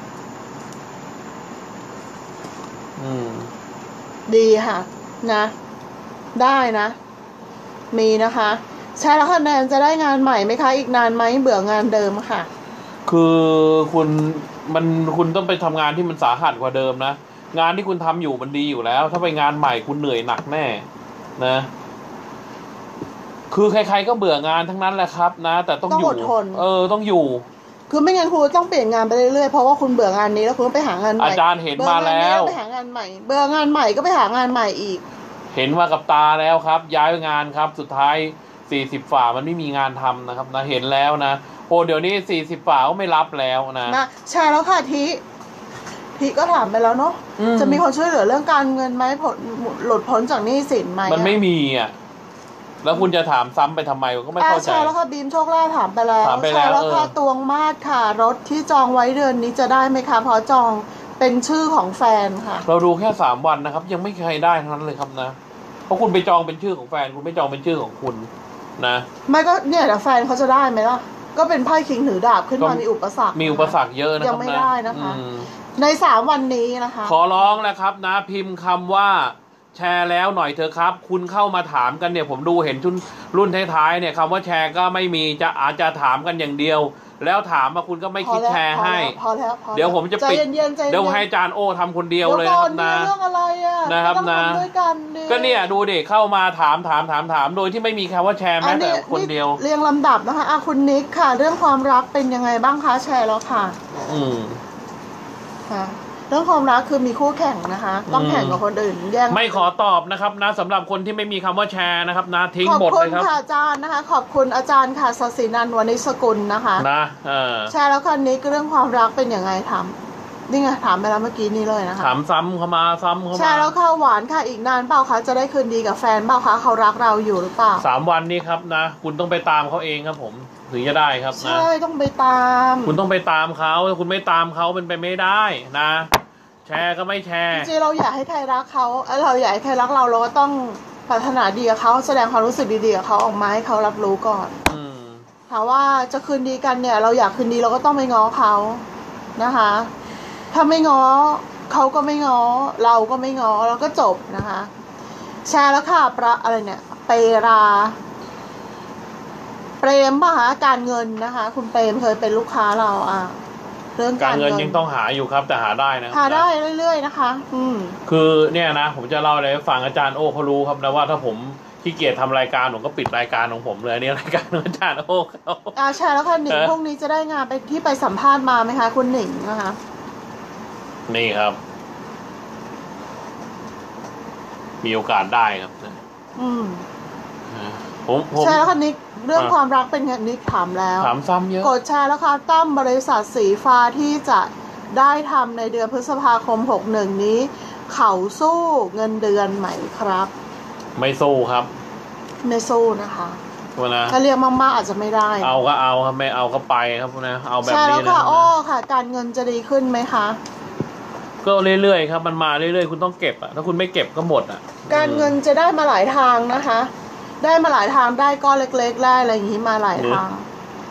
อืมดีค่ะนะได้นะมีนะคะแชร์แล้วคะแนนจะได้งานใหม่ไหมคะอีกนานไหมเบื่องานเดิมค่ะคือคุณมันคุณต้องไปทำงานที่มันสาหัสกว่าเดิมนะงานที่คุณทำอยู่มันดีอยู่แล้วถ้าไปงานใหม่คุณเหนื่อยหนักแน่นะคือใครๆก็เบื่องานทั้งนั้นแหละครับนะแต่ต้องอยู่เออต้องอยู่คือไม่งั้นคุณต้องเปลี่ยนงานไปเรื่อยๆเพราะว่าคุณเบื่องานนี้แล้วคุณไปหางานใหม่อาจารย์เห็นมาแล้วไปหางานใหม่เบื่องานใหม่ก็ไปหางานใหม่อีกเห็นมากับตาแล้วครับย้ายงานครับสุดท้ายสี่สิบฝ่ามันไม่มีงานทำนะครับนะเห็นแล้วนะโอ้เดี๋ยวนี้สี่สิบฝ่าก็ไม่รับแล้วนะนะใช่แล้วค่ะทีทีก็ถามไปแล้วเนาะจะมีคนช่วยเหลือเรื่องการเงินไหมผลหลุดพ้นจากหนี้สินไหมมันไม่มีอ่ะแล้วคุณจะถามซ้ำไปทำไมก็ไม่เข้าใจใช่แล้วค่ะบีมโชคลาภถามไปแล้วถามไปแล้วแล้วค่ะตวงมาศค่ะรถที่จองไว้เดือนนี้จะได้ไหมคะเพราะจองเป็นชื่อของแฟนค่ะเราดูแค่สามวันนะครับยังไม่เคยได้ทั้งนั้นเลยครับนะเพราะคุณไปจองเป็นชื่อของแฟนคุณไม่จองเป็นชื่อของคุณนะไม่ก็เนี่ยแต่แฟนเขาจะได้ไหมล่ะก็เป็นไพ่คิงถือดาบขึ้นมามีอุปสรรคมีอุปสรรคเยอะนะครับยังไม่ได้นะคะในสามวันนี้นะคะขอร้องนะครับนะพิมพ์คำว่าแชร์แล้วหน่อยเถอะครับคุณเข้ามาถามกันเนี่ยผมดูเห็นชุนรุ่นท้ายๆเนี่ยคำว่าแชร์ก็ไม่มีจะอาจจะถามกันอย่างเดียวแล้วถามมาคุณก็ไม่คิดแชร์ให้เดี๋ยวผมจะปิดเดี๋ยวให้อาจารย์โอทำคนเดียวเลยนะครับนะเรื่องอะไรอ่ะนะครับนะก็เนี่ยดูเด็กเข้ามาถามถามถามถามโดยที่ไม่มีคำว่าแชร์แม้แต่คนเดียวเรียงลำดับนะคะอ่ะคุณนิกค่ะเรื่องความรักเป็นยังไงบ้างคะแชร์แล้วค่ะอืมค่ะเรื่องความรักคือมีคู่แข่งนะคะต้องแข่งกับคนอื่นแย่งไม่ขอตอบนะครับนะสำหรับคนที่ไม่มีคำว่าแชร์นะครับนะทิ้งหมดเลยครับขอบคุณค่ะอาจารย์นะคะขอบคุณอาจารย์ค่ะศศินันท์วณิชกุลนะคะนะเออแชร์แล้วค่ะนี้เรื่องความรักเป็นยังไงถามนี่ไงถามไปแล้วเมื่อกี้นี้เลยนะคะถามซ้ำเข้ามาซ้ำเข้ามาแชร์แล้วค่ะหวานค่ะอีกนานเปล่าคะจะได้คืนดีกับแฟนเปล่าคะเขารักเราอยู่หรือเปล่าสามวันนี้ครับนะคุณต้องไปตามเขาเองครับผมถึงจะได้ครับนะใช่ต้องไปตามคุณต้องไปตามเขาถ้าคุณไม่ตามเขาเป็นไปไม่ได้นะแชร์ก็ไม่แชร์จริงๆเราอยากให้ใครรักเขาเราอยากให้ใครรักเราเราก็ต้องปรารถนาดีกับเขาแสดงความรู้สึกดีๆกับเขาออกมาให้เขารับรู้ก่อนถามว่าจะคืนดีกันเนี่ยเราอยากคืนดีเราก็ต้องไปง้อเขานะคะถ้าไม่ง้อเขาก็ไม่ง้อเราก็ไม่ง้อเราก็จบนะคะแชร์แล้วค่ะประอะไรเนี่ยเปราเปรมป่ะคะการเงินนะคะคุณเปรมเคยเป็นลูกค้าเราอ่ะเรื่องการเงินยังต้องหาอยู่ครับแต่หาได้นะหาได้เรื่อยๆนะคะอืมคือเนี่ยนะผมจะเล่าอะไรให้ฟังอาจารย์โอ้เขารู้ครับนะว่าถ้าผมขี้เกียจทำรายการผมก็ปิดรายการของผมเลยนี่รายการของอาจารย์โอ้เขาอ่าใช่แล้วค่ะหนิงพรุ่งนี้จะได้งานไปที่ไปสัมภาษณ์มาไหมคะคุณหนิงนะคะนี่ครับมีโอกาสได้ครับอืมผมใช่แล้วค่ะนิกเรื่องความรักเป็นไงนิกถามแล้วถามซ้ำเยอะกดแชร์แล้วค่ะตั้มบริษัทสีฟ้าที่จะได้ทำในเดือนพฤษภาคมหกสิบเอ็ดนี้เขาสู้เงินเดือนไหมครับไม่สู้ครับไม่สู้นะคะนะถ้าเรียกมากๆอาจจะไม่ได้เอาก็เอาครับไม่เอาก็ไปครับนะเอาแบบนี้นะใช่แล้วค่ะอ้อค่ะการเงินจะดีขึ้นไหมคะก็เรื่อยๆครับมันมาเรื่อยๆคุณต้องเก็บอ่ะถ้าคุณไม่เก็บก็หมดอ่ะการเงินจะได้มาหลายทางนะคะได้มาหลายทางได้ก้อนเล็กๆได้อะไรอย่างนี้มาหลายทาง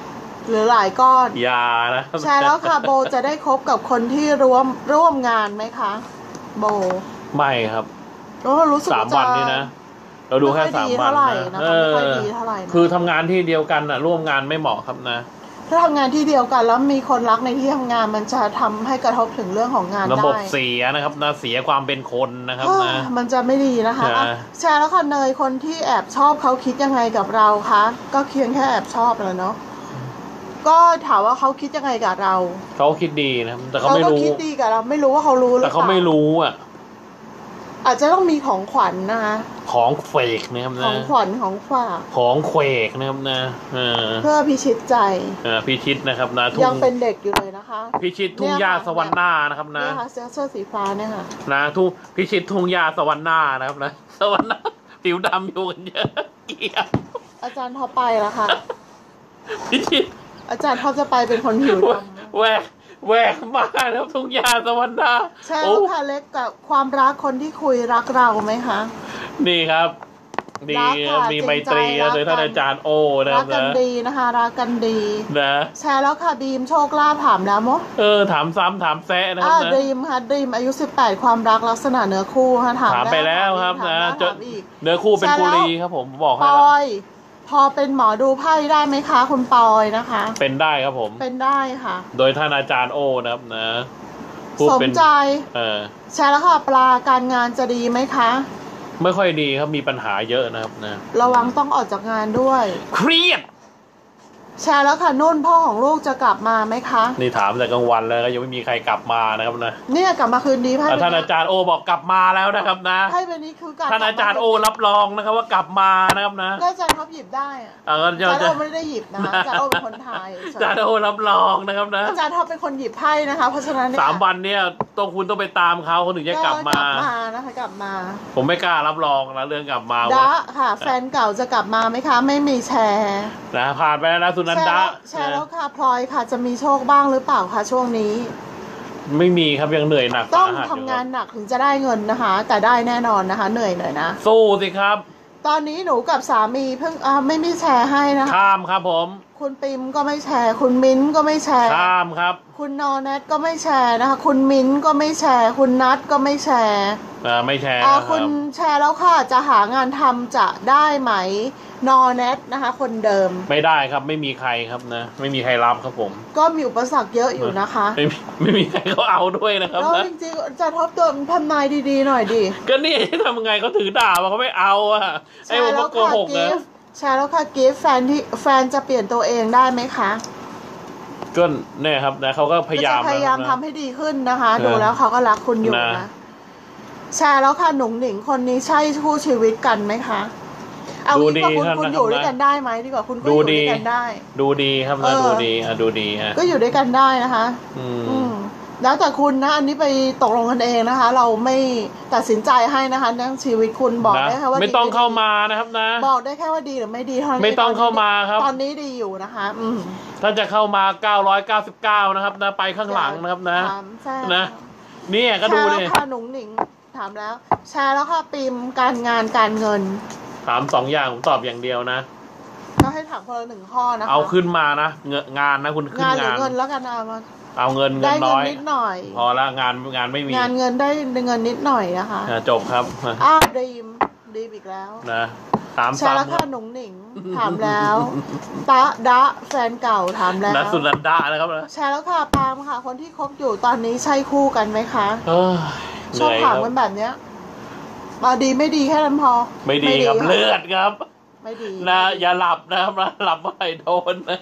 หรือหลายก้อนอย่านะแชร์แล้วค่ะโบจะได้คบกับคนที่ร่วมร่วมงานไหมคะโบไม่ครับก็รู้สึกสามวันนี่นะเราดูแค่สามวันนะเออคือทำงานที่เดียวกันนะร่วมงานไม่เหมาะครับนะถ้าทำงานที่เดียวกันแล้วมีคนรักในที่ทำงานมันจะทำให้กระทบถึงเรื่องของงานได้ระบบเสียนะครับนะเสียความเป็นคนนะครับนะมันจะไม่ดีนะคะแชร์แล้วค่ะเนยคนที่แอบชอบเขาคิดยังไงกับเราคะก็เพียงแค่แอบชอบแล้วเนาะก็ถามว่าเขาคิดยังไงกับเราเขาคิดดีนะแต่เขาไม่รู้เขาคิดดีกับเราไม่รู้ว่าเขารู้หรือเปล่าแต่เขาไม่รู้อ่ะอาจจะต้องมีของขวัญนะคะของเฟกนะครับนะของขวัญของฝากของเฟกนะครับนะเพื่อพิชิตใจพิชิตนะครับนะยังเป็นเด็กอยู่เลยนะคะพิชิตทุ่งหญ้าสวรรค์หน้านะครับนะนี่ค่ะเสื้อสีฟ้าเนี่ยค่ะนะทุ่งพิชิตทุ่งหญ้าสวรรค์หน้านะครับนะสวรรค์หน้าผิวดำอยู่กันเยอะเกี่ยวอาจารย์ท็อปไปแล้วค่ะพิชิตอาจารย์ท็อปจะไปเป็นคนผิวดำแหวกแหวกมาแล้วทุ่งหญ้าสวรรค์หน้าใช่แล้วค่ะเล็กกับความรักคนที่คุยรักเราไหมคะนี่ครับดีมีไมตรีโดยท่านอาจารย์โอนะรักกันดีนะคะรักกันดีนะแชร์แล้วค่ะดีมโชคลาภถามแล้วมั้งเออถามซ้ำถามแซะนะครับนะดีมค่ะดีมอายุสิบแปดความรักลักษณะเนื้อคู่ค่ะถามไปแล้วครับนะเนื้อคู่เป็นกุลีครับผมบอกให้พอเป็นหมอดูไพ่ได้ไหมคะคุณปอยนะคะเป็นได้ครับผมเป็นได้ค่ะโดยท่านอาจารย์โอนะครับนะสมใจเออใช่แล้วค่ะปลาการงานจะดีไหมคะไม่ค่อยดีครับมีปัญหาเยอะนะครับนะระวังต้องออกจากงานด้วยเครียดแชร์แล้วค่ะนุ่นพ่อของลูกจะกลับมาไหมคะนี่ถามแต่กลางวันแล้วก็ยังไม่มีใครกลับมานะครับนะเนี่ยกลับมาคืนดีไพ่ท่านอาจารย์โอบอกกลับมาแล้วนะครับนะไพ่ใบนี้คือการท่านอาจารย์โอรับรองนะครับว่ากลับมานะครับนะก็อาจารย์เขาหยิบได้อะอาจารย์โอไม่ได้หยิบนะอาจารย์โอเป็นคนไทยอาจารย์โอรับรองนะครับนะอาจารย์เขาเป็นคนหยิบไพ่นะคะเพราะฉะนั้นสามวันเนี่ยต้องคุณต้องไปตามเขาเขาถึงจะกลับมากลับมานะคะกลับมาผมไม่กล้ารับรองนะเรื่องกลับมาดะค่ะแฟนเก่าจะกลับมาไหมคะไม่มีแชร์นะผ่านไปแล้วนะสุนันดะแชร์แล้วค่ะพลอยค่ะจะมีโชคบ้างหรือเปล่าคะช่วงนี้ไม่มีครับยังเหนื่อยหนักต้องทำงานหนักถึงจะได้เงินนะคะแต่ได้แน่นอนนะคะเหนื่อยหน่อยนะสู้สิครับตอนนี้หนูกับสามีเพิ่งอ่าไม่มีแชร์ให้นะคะข้ามครับผมคุณปิมก็ไม่แชร์คุณมิ้นก็ไม่แชร์ข้ามครับคุณนอแนทก็ไม่แชร์นะคะคุณมิ้นก็ไม่แชร์คุณนัทก็ไม่แชร์อ่าไม่แชร์อ่าคุณแชร์แล้วค่ะจะหางานทำจะได้ไหมนอแนทนะคะคนเดิมไม่ได้ครับไม่มีใครครับนะไม่มีใครรับครับผมก็มีอุปสรรคเยอะอยู่นะคะไม่ไม่มีใครเขาเอาด้วยนะครับแล้วจริงๆจะทบทวนทำนายดีๆหน่อยดิก็นี่ทำไงเขาถือด่าว่าเขาไม่เอาอะไอ้พวกโกหกนะแชร์แล้วค่ะกิฟต์แฟนที่แฟนจะเปลี่ยนตัวเองได้ไหมคะก็เนี่ยครับนะเขาก็พยายามพยายามทำให้ดีขึ้นนะคะดูแล้วเขาก็รักคุณอยู่นะแชร์แล้วค่ะหนุ่งหนิงคนนี้ใช่คู่ชีวิตกันไหมคะเอาดีคุณคุณอยู่ด้วยกันได้ไหมดีกว่าคุณก็อยู่ด้วยกันได้ดูดีครับนะดูดีอ่ะดูดีฮะก็อยู่ด้วยกันได้นะคะอืมแล้วแต่คุณนะอันนี้ไปตกลงกันเองนะคะเราไม่ตัดสินใจให้นะคะเรื่องชีวิตคุณบอกได้แค่ว่าไม่ต้องเข้ามานะครับนะบอกได้แค่ว่าดีหรือไม่ดีเท่านั้นไม่ต้องเข้ามาครับตอนนี้ดีอยู่นะคะอืมถ้าจะเข้ามาเก้าร้อยเก้าสิบเก้านะครับนะไปข้างหลังนะครับนะนะนี่ก็ดูเลยค่ะหนุ่งหนิงถามแล้วแชร์แล้วค่ะปิมการงานการเงินถามสองอย่างผมตอบอย่างเดียวนะก็ให้ถามคนละหนึ่งข้อนะคะเอาขึ้นมานะเงินงานนะคุณขึ้นงานหรือเงินแล้วกันเอามาเอาเงินเงินน้อยนิดหน่อยพอละงานงานไม่มีงานเงินได้เงินนิดหน่อยนะคะจบครับอ้าวดีมดีอีกแล้วนะถามแชร์แล้วค่ะหนุ่งหนิงถามแล้วตะดะแฟนเก่าถามแล้วนัสุนันดะนะครับแชร์แล้วค่ะปาล์มค่ะคนที่คบอยู่ตอนนี้ใช่คู่กันไหมคะชอบถามกันแบบเนี้ยมาดีไม่ดีแค่นั้นพอไม่ดีครับเลือดครับไม่ดีนะอย่าหลับนะครับหลับไม่โดนนะ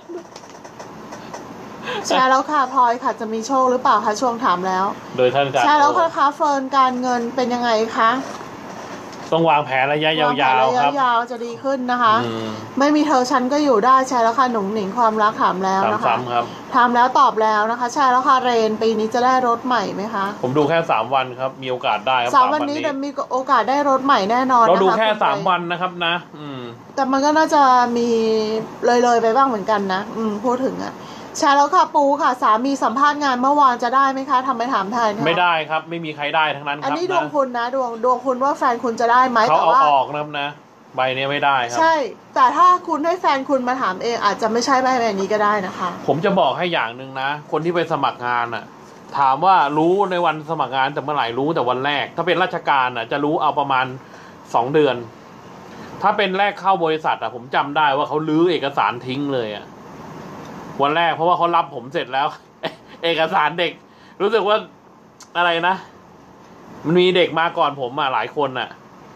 แชร์แล้วค่ะพลอยค่ะจะมีโชคหรือเปล่าคะช่วงถามแล้วโดยท่านการแชร์แล้วค่ะเฟิร์นการเงินเป็นยังไงคะต้องวางแผนระยะยาวๆครับระยะยาวจะดีขึ้นนะคะไม่มีเธอฉันก็อยู่ได้แชร์แล้วค่ะหนุ่งหนิงความรักถามแล้วนะคะถามแล้วตอบแล้วนะคะแชร์แล้วค่ะเรนปีนี้จะได้รถใหม่ไหมคะผมดูแค่สามวันครับมีโอกาสได้ครับสามวันนี้จะมีโอกาสได้รถใหม่แน่นอนเราดูแค่สามวันนะครับนะอืมแต่มันก็น่าจะมีเลยๆไปบ้างเหมือนกันนะอืมพูดถึงอะแชร์แล้วค่ะปูค่ะสามีสัมภาษณ์งานเมื่อวานจะได้ไหมคะทำไปถามแทนไม่ได้ครับไม่มีใครได้ทั้งนั้นครับอันนี้ดวงคุณนะดวงดวงคุณว่าแฟนคุณจะได้ไหมเขาเอาออกนะครับนะใบนี้ไม่ได้ครับใช่แต่ถ้าคุณให้แฟนคุณมาถามเองอาจจะไม่ใช่ใบแบบนี้ก็ได้นะคะผมจะบอกให้อย่างหนึ่งนะคนที่ไปสมัครงานอ่ะถามว่ารู้ในวันสมัครงานแต่เมื่อไหร่รู้แต่วันแรกถ้าเป็นราชการอ่ะจะรู้เอาประมาณสองเดือนถ้าเป็นแรกเข้าบริษัทอ่ะผมจำได้ว่าเขาลื้อเอกสารทิ้งเลยอ่ะวันแรกเพราะว่าเขารับผมเสร็จแล้ว เอกสารเด็กรู้สึกว่าอะไรนะมันมีเด็กมาก่อนผมอ่ะหลายคนอ่ะ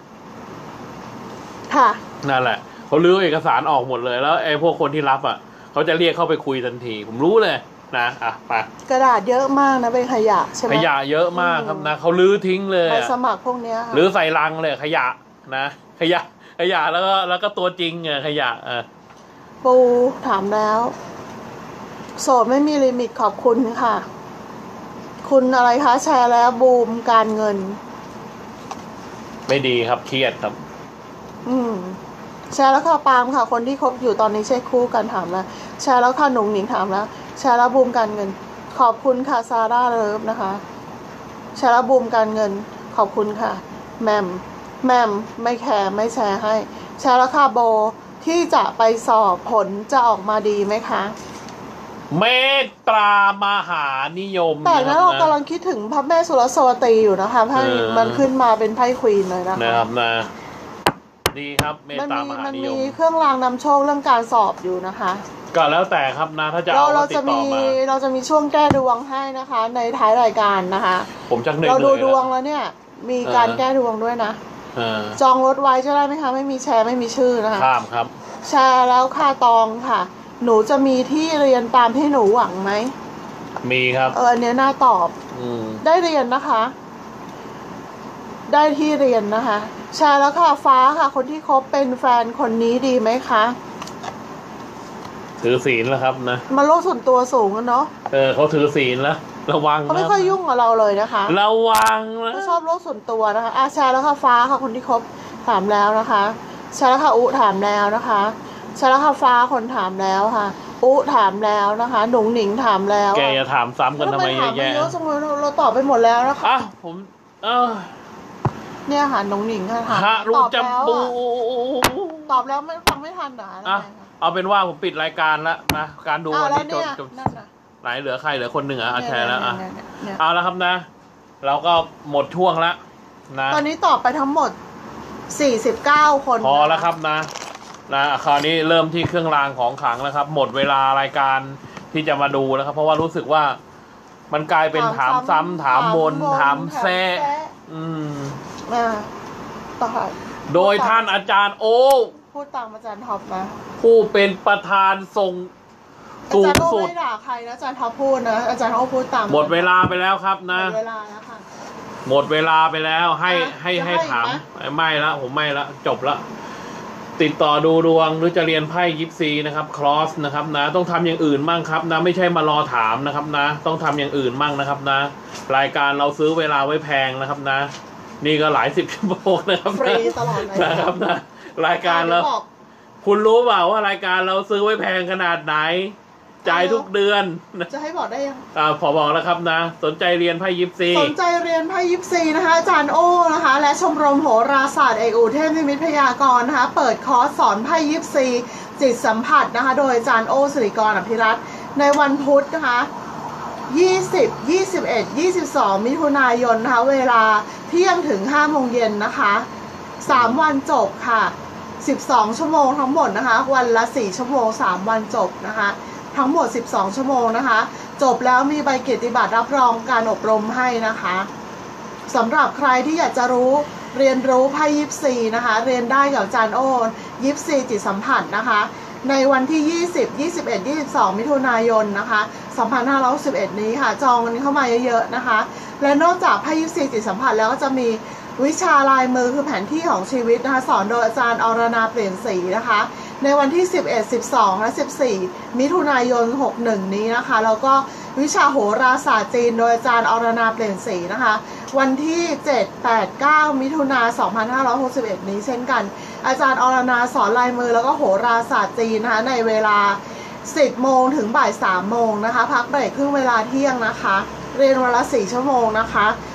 ค่ะนั่นแหละเขาลื้อเอกสารออกหมดเลยแล้วไอ้พวกคนที่รับอ่ะเขาจะเรียกเข้าไปคุยทันทีผมรู้เลยนะอ่ะไปกระดาษเยอะมากนะเป็นขยะใช่ไหมขยะเยอะมากครับนะเขาลื้อทิ้งเลยใบสมัครพวกนี้หรือใส่ลังเลยขยะนะขยะขยะแล้วก็แล้วก็ตัวจริงไงขยะเออปูถามแล้วโสดไม่มีลิมิตขอบคุณค่ะคุณอะไรคะแชร์แล้วบูมการเงินไม่ดีครับเครียดครับอืมแชร์แล้วค่ะปาล์มค่ะคนที่คบอยู่ตอนนี้ใช่คู่กันถามแล้วแชร์แล้วค่ะหนุ่งหนิงถามแล้วแชร์แล้วบูมการเงินขอบคุณค่ะซาร่าเลิฟนะคะแชร์แล้วบูมการเงินขอบคุณค่ะแมมแมมไม่แคร์ไม่แชร์ให้แชร์แล้วค่ะโบที่จะไปสอบผลจะออกมาดีไหมคะเมตตามหานิยมแต่นั้นเรากำลังคิดถึงพระแม่สุรสวตีอยู่นะคะไพ่มันขึ้นมาเป็นไพ่ควีนเลยนะคะนะครับนะดีครับเมตตามหานิยมมันมีเครื่องรางนำโชคเรื่องการสอบอยู่นะคะก็แล้วแต่ครับนะถ้าจะเอาเราจะมีเราจะมีช่วงแก้ดวงให้นะคะในท้ายรายการนะคะผมจักเน็ตเราดูดวงแล้วเนี่ยมีการแก้ดวงด้วยนะจองรถไว้จะได้ไหมคะไม่มีแชร์ไม่มีชื่อนะคะข้ามครับแชร์แล้วค่าตองค่ะหนูจะมีที่เรียนตามที่หนูหวังไหมมีครับเอออันนี้น่าตอบได้เรียนนะคะได้ที่เรียนนะคะแชร์แล้วค่ะฟ้าค่ะคนที่คบเป็นแฟนคนนี้ดีไหมคะถือศีลแล้วครับนะมาโลกส่วนตัวสูงกันเนาะเออเขาถือศีลแล้วระวังเขาไม่ค่อยยุ่งกับเราเลยนะคะระวังนะเขาชอบโลกส่วนตัวนะคะอาแชร์แล้วค่ะฟ้าค่ะคนที่คบถามแล้วนะคะแชร์แล้วค่ะอุถามแล้วนะคะแชร์แล้วค่ะฟ้าคนถามแล้วค่ะอุถามแล้วนะคะหนุ่งหนิงถามแล้วแกอย่าถามซ้ำกันทำไมเยอะแยะเราตอบไปหมดแล้วนะคะอ่ะผมเออเนี่ยค่ะหนุ่งหนิงค่ะถามตอบแล้วตอบแล้วไม่ฟังไม่ทันเหรอเอาเป็นว่าผมปิดรายการแล้วนะการดูวันนี้จบจบไหนเหลือใครเหลือคนหนึ่งอ่ะแชร์แล้วอ่ะเอาแล้วครับนะเราก็หมดช่วงแล้วนะตอนนี้ตอบไปทั้งหมดสี่สิบเก้าคนพอแล้วครับนะนะคราวนี้เริ่มที่เครื่องรางของขลังแล้วครับหมดเวลารายการที่จะมาดูแล้วครับเพราะว่ารู้สึกว่ามันกลายเป็นถามซ้ำถามวนถามแซ่อืมอ่าต่อโดยท่านอาจารย์โอพูดตามอาจารย์ท็อปนะผู้เป็นประธานทรงสูงสุดไม่ด่าใครนะอาจารย์ท็อปพูดนะอาจารย์ท็อปพูดตามหมดเวลาไปแล้วครับนะหมดเวลาแล้วค่ะหมดเวลาไปแล้วให้ให้ให้ถามไม่ละผมไม่ละจบละติดต่อดูดวงหรือจะเรียนไพ่ยิปซีนะครับครอสนะครับนะต้องทำอย่างอื่นมั่งครับนะไม่ใช่มารอถามนะครับนะต้องทำอย่างอื่นมั่งนะครับนะรายการเราซื้อเวลาไว้แพงนะครับนะนี่ก็หลายสิบชั่วโมงนะครับฟรีตลอดเลยนะครับนะรายการเราคุณรู้เปล่าว่ารายการเราซื้อไว้แพงขนาดไหนจ่ายทุกเดือนจะให้บอกได้ยังอ่าพอบอกแล้วครับนะสนใจเรียนไพ่ยิปซีสนใจเรียนไพ่ยิปซีนะคะอาจารย์โอ้นะคะและชมรมโหราศาสตร์เอกอุเทพนิมิตพยากรณ์นะคะเปิดคอร์สสอนไพ่ยิปซีจิตสัมผัสนะคะโดยอาจารย์โอ้สิริกรอภิรัตน์ในวันพุธนะคะยี่สิบ ยี่สิบเอ็ด ยี่สิบสองมิถุนายนนะคะเวลาเที่ยงถึงห้าโมงเย็นนะคะสามวันจบค่ะสิบสองชั่วโมงทั้งหมดนะคะวันละสี่ชั่วโมงสามวันจบนะคะทั้งหมดสิบสองชั่วโมงนะคะจบแล้วมีใบเกียรติบัตรรับรองการอบรมให้นะคะสำหรับใครที่อยากจะรู้เรียนรู้ไพ่ยิปซีนะคะเรียนได้กับอาจารย์โอ้ยิปซีจิตสัมผัสนะคะในวันที่ยี่สิบ ยี่สิบเอ็ด ยี่สิบสองมิถุนายนนะคะสองพันห้าร้อยหกสิบเอ็ดนี้ค่ะจองกันเข้ามาเยอะๆนะคะและนอกจากไพ่ยิปซีจิตสัมผัสแล้วก็จะมีวิชาลายมือคือแผนที่ของชีวิตนะคะสอนโดยอาจารย์อรณาเปลี่ยนสีนะคะในวันที่สิบเอ็ด สิบสองและสิบสี่มิถุนายนหกสิบเอ็ดนี้นะคะแล้วก็วิชาโหราศาสตร์จีนโดยอาจารย์อรณาเปลี่ยนสีนะคะวันที่เจ็ด แปด เก้ามิถุนายนสองพันห้าร้อยหกสิบเอ็ดนี้เช่นกันอาจารย์อรณาสอนลายมือแล้วก็โหราศาสตร์จีนนะคะในเวลาสิบโมงถึงบ่ายสามโมงนะคะพักเบรกครึ่งเวลาเที่ยงนะคะเรียนวันละสี่ชั่วโมงนะคะ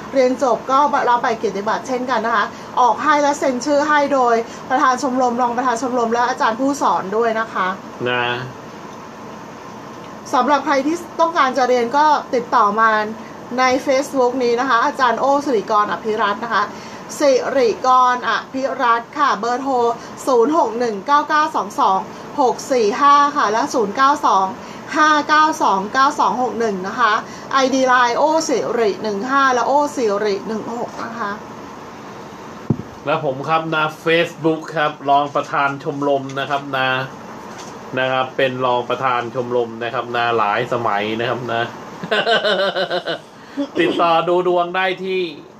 เรียนจบก็รับใบเกียรติบัตรเช่นกันนะคะออกให้และเซ็นชื่อให้โดยประธานชมรมรองประธานชมรมและอาจารย์ผู้สอนด้วยนะคะนะสำหรับใครที่ต้องการจะเรียนก็ติดต่อมาใน Facebook นี้นะคะอาจารย์โอสิริกรอภิรัตน์นะคะสิริกรอภิรัตน์ค่ะเบอร์โทรศูนย์ หก หนึ่ง เก้า เก้า สอง สอง หก สี่ ห้าค่ะและศูนย์ เก้า สอง ห้า เก้า สอง เก้า สอง หก หนึ่งนะคะ ไอ ดี ไลน์ โอสิริหนึ่งห้าและโอสิริหนึ่งหกนะคะแล้วผมครับนะ Facebook ครับรองประธานชมรมนะครับนะนะครับเป็นรองประธานชมรมนะครับนะหลายสมัยนะครับนะ ติดต่อดูดวงได้ที่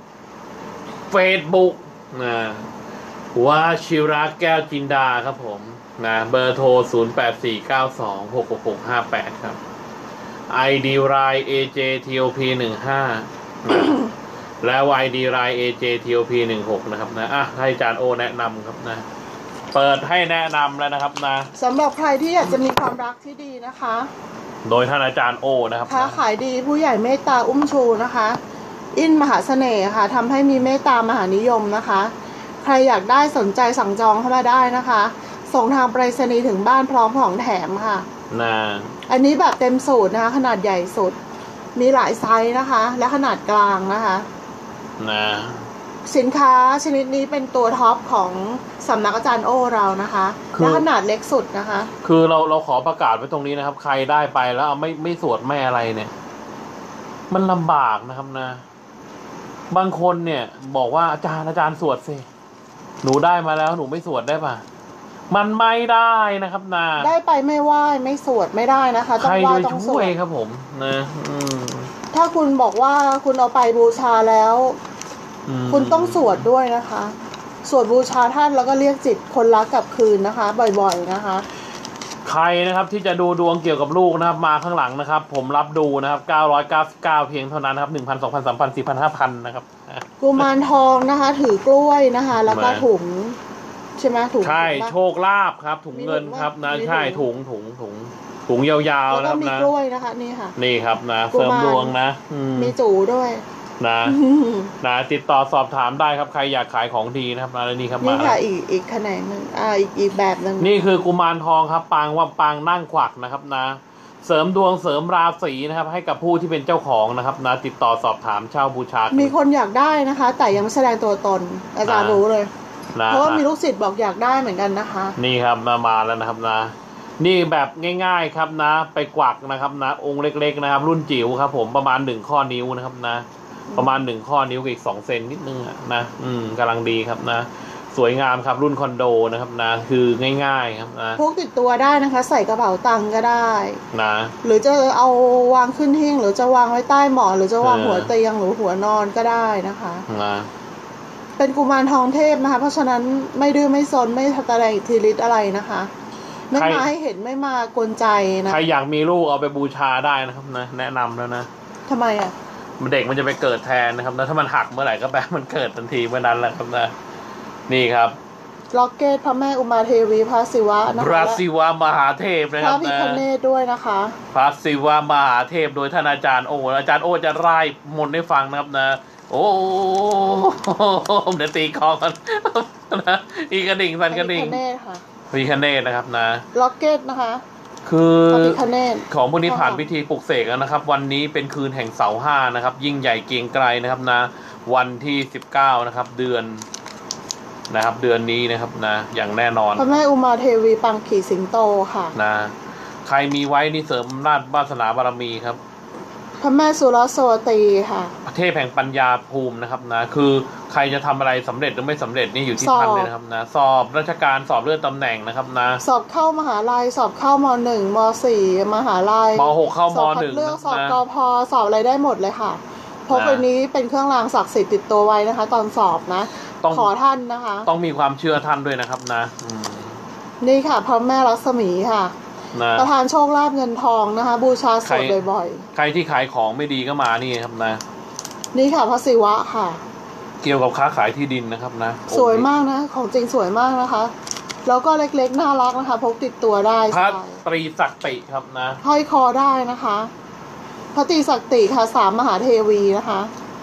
Facebook นะวชิระแก้วจินดาครับผมนะเบอร์โทรศูนย์ แปด สี่ เก้า สอง หก หก หก ห้า แปดครับ ไอ ดี ไลน์ เอ เจ ที โอ พี หนึ่งห้า นะแล้ว ไอ ดี ไลน์ เอ เจ ที โอ พี หนึ่งหกนะครับนะอ่ะให้อาจารย์โอแนะนำครับนะเปิดให้แนะนำแล้วนะครับนะสำหรับใครที่อยากจะมีความรักที่ดีนะคะโดยท่านอาจารย์โอนะครับค้าขายดีผู้ใหญ่เมตตาอุ้มชูนะคะอินมหาเสน่ห์ค่ะทำให้มีเมตตามหานิยมนะคะใครอยากได้สนใจสั่งจองเข้ามาได้นะคะส่งทางไปรษณีย์ถึงบ้านพร้อมของแถมค่ะนะอันนี้แบบเต็มสูตรนะคะขนาดใหญ่สุดมีหลายไซส์นะคะและขนาดกลางนะคะนะสินค้าชนิดนี้เป็นตัวท็อปของสำนักอาจารย์โอเรานะคะและขนาดเล็กสุดนะคะคือเราเราขอประกาศไว้ตรงนี้นะครับใครได้ไปแล้วเอาไม่ไม่สวดไม่อะไรเนี่ยมันลำบากนะครับนะบางคนเนี่ยบอกว่าอาจารย์อาจารย์สวดสิหนูได้มาแล้วหนูไม่สวดได้ป่ะมันไม่ได้นะครับนะได้ไปไม่ไหว้ไม่สวดไม่ได้นะคะต้องไหว้ต้องสวดครับผมนะถ้าคุณบอกว่าคุณเอาไปบูชาแล้วคุณต้องสวดด้วยนะคะสวดบูชาท่านแล้วก็เรียกจิตคนรักกลับคืนนะคะบ่อยๆนะคะใครนะครับที่จะดูดวงเกี่ยวกับลูกนะครับมาข้างหลังนะครับผมรับดูนะครับเก้าร้อยเก้าสิบเก้าเพียงเท่านั้นนะครับ หนึ่งพัน สองพัน สามพัน สี่พัน ห้าพัน นะครับกุมารทองนะคะถือกล้วยนะคะแล้วก็ถุงใช่ไหมถุงใช่โชคลาภครับถุงเงินครับนะใช่ถุงถุงถุงถุงยาวๆนะครับนะแล้วก็มีกล้วยนะคะนี่ค่ะนี่ครับนะเสริมดวงนะมีจูด้วยนะนะติดต่อสอบถามได้ครับใครอยากขายของดีนะครับอะไรนี่ครับมานี่ค่ะอีกอีกแขนงหนึ่งอ่าอีกอีกแบบหนึ่งนี่คือกุมารทองครับปางว่าปางนั่งขวักนะครับนะเสริมดวงเสริมราศีนะครับให้กับผู้ที่เป็นเจ้าของนะครับนะติดต่อสอบถามเช่าบูชามีคนอยากได้นะคะแต่ยังไม่แสดงตัวตนอาจารย์รู้เลยเพราะว่ามีลูกศิษย์บอกอยากได้เหมือนกันนะคะนี่ครับมามาแล้วนะครับนะนี่แบบง่ายๆครับนะไปกวักนะครับนะองค์เล็กๆนะครับรุ่นจิ๋วครับผมประมาณหนึ่งข้อนิ้วนะครับนะประมาณหนึ่งข้อนิ้วอีกสองเซนนิดนึงอ่ะนะอืมกำลังดีครับนะสวยงามครับรุ่นคอนโดนะครับนะคือง่ายๆครับนะพกติดตัวได้นะคะใส่กระเป๋าตังค์ก็ได้นะหรือจะเอาวางขึ้นหิ้งหรือจะวางไว้ใต้หมอนหรือจะวางหัวเตียงหรือหัวนอนก็ได้นะคะนะเป็นกุมารทองเทพนะคะเพราะฉะนั้นไม่ดื้อไม่ซนไม่ทำอะไรอิทธิฤทธิ์อะไรนะคะไม่มาให้เห็นไม่มากวนใจนะใครอยากมีลูกเอาไปบูชาได้นะครับนะแนะนำแล้วนะทำไมอ่ะเด็กมันจะไปเกิดแทนนะครับนะถ้ามันหักเมื่อไหร่ก็แปลมันเกิดทันทีเมื่อนั้นแหละครับนะนี่ครับล็อกเก็ตพระแม่อุมาเทวีพระศิวะนะคะพระศิวะมหาเทพนะครับพระพิฆเนศด้วยนะคะพระศิวะมหาเทพโดยท่านอาจารย์โออาจารย์โอจะไล่มนต์ให้ฟังนะครับนะโอ้เดี๋ยวตีคอกันนะอีกระดิ่งสันกระดิ่งพระพิฆเนศนะครับนะล็อกเก็ตนะคะคือของพวกนี้ผ่านพิธีปลุกเสกแล้วนะครับวันนี้เป็นคืนแห่งเสาห้านะครับยิ่งใหญ่เกรียงไกรนะครับนะวันที่สิบเก้านะครับเดือนนะครับเดือนนี้นะครับนะอย่างแน่นอนพระแม่อุมาเทวีปังขี่สิงโตค่ะนะใครมีไว้นี่เสริมอำนาจวาสนาบารมีครับพระแม่สุรสวตีค่ะประเทศแห่งปัญญาภูมินะครับนะคือใครจะทำอะไรสำเร็จหรือไม่สำเร็จนี่อยู่ที่ท่านเลยนะครับนะสอบราชการสอบเลื่อนตำแหน่งนะครับนะสอบเข้ามหาลัยสอบเข้ามหนึ่งมสี่มหาลัยมหกเข้ามหนึ่งเลือกสอบกพสอบอะไรได้หมดเลยค่ะเพราะวันนี้เป็นเครื่องรางศักดิ์สิทธิ์ติดตัวไว้นะคะตอนสอบนะขอท่านนะคะต้องมีความเชื่อท่านด้วยนะครับนะนี่ค่ะพระแม่ลักษมีค่ะประทานโชคลาภเงินทองนะคะบูชาสดบ่อยๆใครที่ขายของไม่ดีก็มานี่ครับนะนี่ค่ะพระศิวะค่ะเกี่ยวกับค้าขายที่ดินนะครับนะสวยมากนะของจริงสวยมากนะคะแล้วก็เล็กๆน่ารักนะคะพกติดตัวได้พระตรีศักติครับนะห้อยคอได้นะคะพระตรีศักติค่ะสามมหาเทวีนะคะ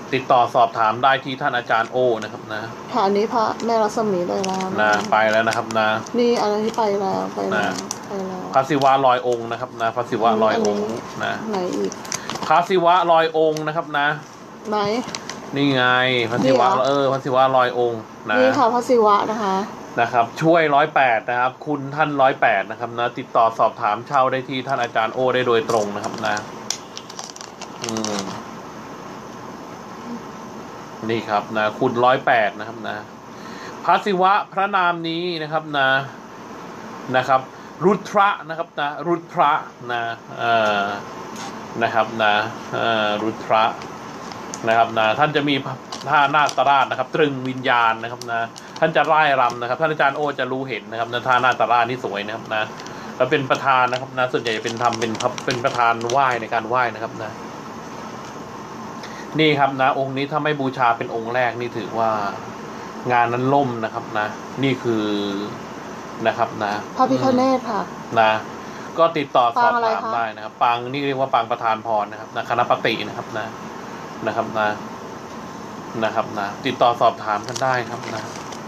ติดต่อสอบถามได้ที่ท่านอาจารย์โอนะครับนะค่ะอันนี้พระแม่รัศมีได้แล้วนะไปแล้วนะครับนะนี่อันนี้ไปแล้วไปแล้วไปแล้วพระศิวะลอยองค์นะครับนะพระศิวะลอยองค์นะไหนอีกพระศิวะลอยองค์นะครับนะไหนนี่ไงพระศิวะเออพระศิวะลอยองค์นะนี่ค่ะพระศิวะนะคะนะครับช่วยร้อยแปดนะครับคุณท่านร้อยแปดนะครับนะติดต่อสอบถามเช่าได้ที่ท่านอาจารย์โอได้โดยตรงนะครับนะอืมนี่ครับนะคุณร้อยแปดนะครับนะพระศิวะพระนามนี้นะครับนะนะครับรุทระนะครับนะรุทระนะเอ่อนะครับนะเอ่อรุทระนะครับนะท่านจะมีท่านาตราชนะครับตรึงวิญญาณนะครับนะท่านจะไล่รำนะครับท่านอาจารย์โอจะรู้เห็นนะครับนะท่านาตราชนี่สวยนะครับนะแล้วเป็นประธานนะครับนะส่วนใหญ่จะเป็นทำเป็นเป็นประธานไหว้ในการไหว้นะครับนะนี่ครับนะองค์นี้ถ้าไม่บูชาเป็นองค์แรกนี่ถือว่างานนั้นล่มนะครับนะนี่คือนะครับนะพระพิฆเนศค่ะนะก็ติดต่อสอบถามได้นะครับปางนี่เรียกว่าปางประธานพรนะครับนะคณะปฏินะครับนะนะครับนะนะครับนะติดต่อสอบถามกันได้ครับนะ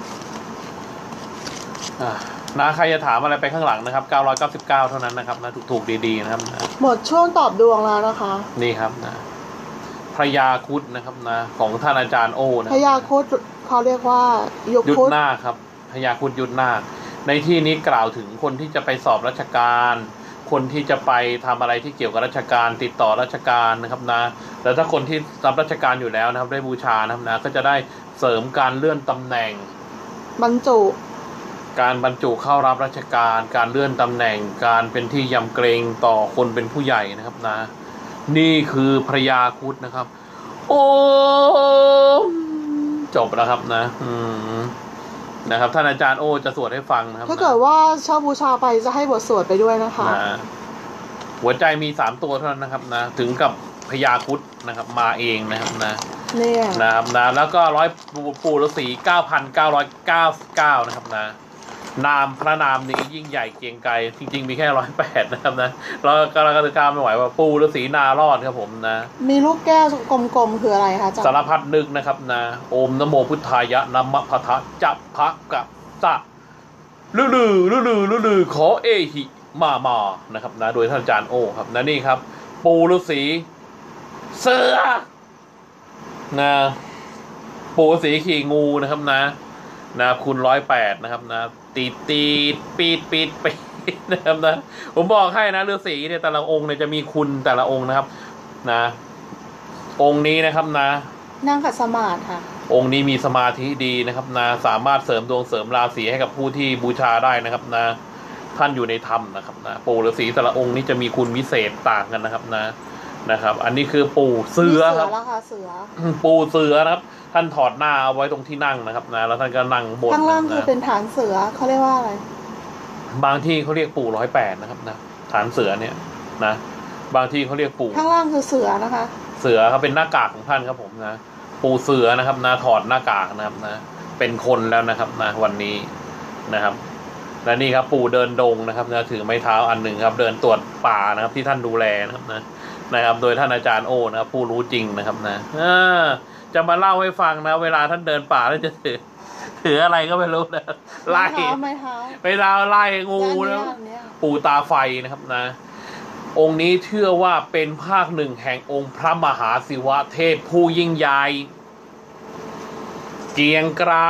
นะใครจะถามอะไรไปข้างหลังนะครับเก้าร้อยเก้าสิบเก้าเท่านั้นนะครับนะถูกๆดีๆนะครับนะหมดช่วงตอบดวงแล้วนะคะนี่ครับนะพระยาครุฑนะครับนะของท่านอาจารย์โอนะพระยาครุฑเขาเรียกว่ายุทธนาคครับพระยาครุฑยุทธนาคในที่นี้กล่าวถึงคนที่จะไปสอบราชการคนที่จะไปทำอะไรที่เกี่ยวกับราชการติดต่อราชการนะครับนะแล้วถ้าคนที่รับราชการอยู่แล้วนะครับได้บูชานะครับนะก็จะได้เสริมการเลื่อนตำแหน่งบรรจุการบรรจุเข้ารับราชการการเลื่อนตำแหน่งการเป็นที่ยำเกรงต่อคนเป็นผู้ใหญ่นะครับนะนี่คือพระยาครุฑนะครับโอ้จบแล้วครับนะอืมนะครับท่านอาจารย์โอจะสวดให้ฟังนะครับถ้าเกิดว่าเช่าบูชาไปจะให้บทสวดไปด้วยนะคะนะหัวใจมีสามตัวเท่านั้นนะครับนะถึงกับพญาครุฑนะครับมาเองนะครับนะเนี่ยนะครับนะแล้วก็ร้อยปู่ฤาษีเก้าพันเก้าร้อยเก้าสิบเก้านะครับนะนามพระนามนี้ยิ่งใหญ่เกรียงไกรจริงๆมีแค่ร้อยแปดนะครับนะเรากำลังจะการไม่ไหวว่าปู่ฤาษีนารอดครับผมนะมีลูกแก้วกลมๆคืออะไรคะสารพัดนึกนะครับนะโอมนโมพุทธายะนัมมะพะทะจับพระกับสะลือลือลือลือลือลือขอเอหิมามานะครับนะโดยท่านอาจารย์โอครับนะนี่ครับปู่ฤาษีเสือนะปู่ฤาษีขี่งูนะครับนะนะคุณร้อยแปดนะครับนะตีตีปีดปีดปีดนะครับนะผมบอกให้นะฤาษีเนี่ยแต่ละองค์เนี่ยจะมีคุณแต่ละองค์นะครับนะองค์นี้นะครับนะนั่งขัดสมาธิค่ะองค์นี้มีสมาธิดีนะครับนะสามารถเสริมดวงเสริมราศีให้กับผู้ที่บูชาได้นะครับนะท่านอยู่ในธรรมนะครับนะปู่ฤาษีแต่ละองค์นี้จะมีคุณวิเศษต่างกันนะครับนะนะครับอันนี้คือปู่เสือครับปู่เสือนะครับท่านถอดหน้าเอาไว้ตรงที่นั่งนะครับนะแล้วท่านก็นั่งบนข้างล่างคือเป็นฐานเสือเขาเรียกว่าอะไรบางที่เขาเรียกปู่ร้อยแปดนะครับนะฐานเสือเนี่ยนะบางที่เขาเรียกปู่ข้างล่างคือเสือนะคะเสือเขาเป็นหน้ากากของท่านครับผมนะปู่เสือนะครับนะถอดหน้ากากนะครับนะเป็นคนแล้วนะครับนะวันนี้นะครับและนี่ครับปู่เดินดงนะครับนะถือไม้เท้าอันหนึ่งครับเดินตรวจป่านะครับที่ท่านดูแลนะครับนะนะครับโดยท่านอาจารย์โอนะครับผู้รู้จริงนะครับนะจะมาเล่าให้ฟังนะเวลาท่านเดินป่าแล้วจะถือถืออะไรก็ไม่รู้นะไล่ไม่เท้าเวลาไล่งูแล้วปู่ตาไฟนะครับนะองค์นี้เชื่อว่าเป็นภาคหนึ่งแห่งองค์พระมหาศิวะเทพผู้ยิ่งใหญ่เกรียงไกร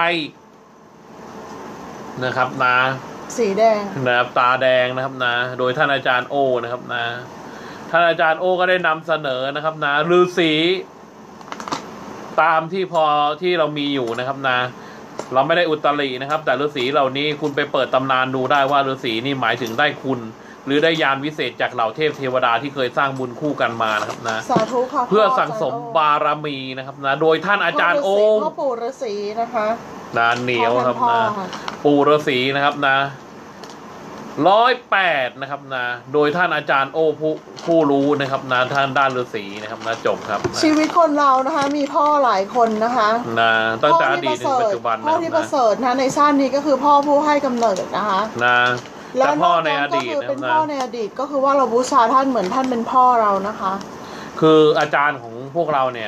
นะครับนะสีแดงนะครับตาแดงนะครับนะโดยท่านอาจารย์โอนะครับนะท่านอาจารย์โอก็ได้นำเสนอนะครับนะฤาษีตามที่พอที่เรามีอยู่นะครับนะเราไม่ได้อุตรินะครับแต่ฤาษีเหล่านี้คุณไปเปิดตำนานดูได้ว่าฤาษีนี่หมายถึงได้คุณหรือได้ยานวิเศษจากเหล่าเทพเทวดาที่เคยสร้างบุญคู่กันมานะครับนะสาธุค่ะเพื่อสั่งสมบารมีนะครับนะโดยท่านอาจารย์โอพ่อปู่ฤาษีนะคะนานเหนียวครับนะปู่ฤาษีนะครับนะร้อยแปดนะครับนะโดยท่านอาจารย์โอผู้ผู้รู้นะครับนะท่านด้านฤาษีนะครับนะจบครับชีวิตคนเรานะคะมีพ่อหลายคนนะคะนะตั้งแต่อดีตถึงปัจจุบันพ่อที่ประเสริฐนะในชาตินี้ก็คือพ่อผู้ให้กำเนิดนะคะนะแล้วพ่อในอดีตเป็นพ่อในอดีตก็คือว่าเราบูชาท่านเหมือนท่านเป็นพ่อเรานะคะคืออาจารย์ของพวกเราเนี่ย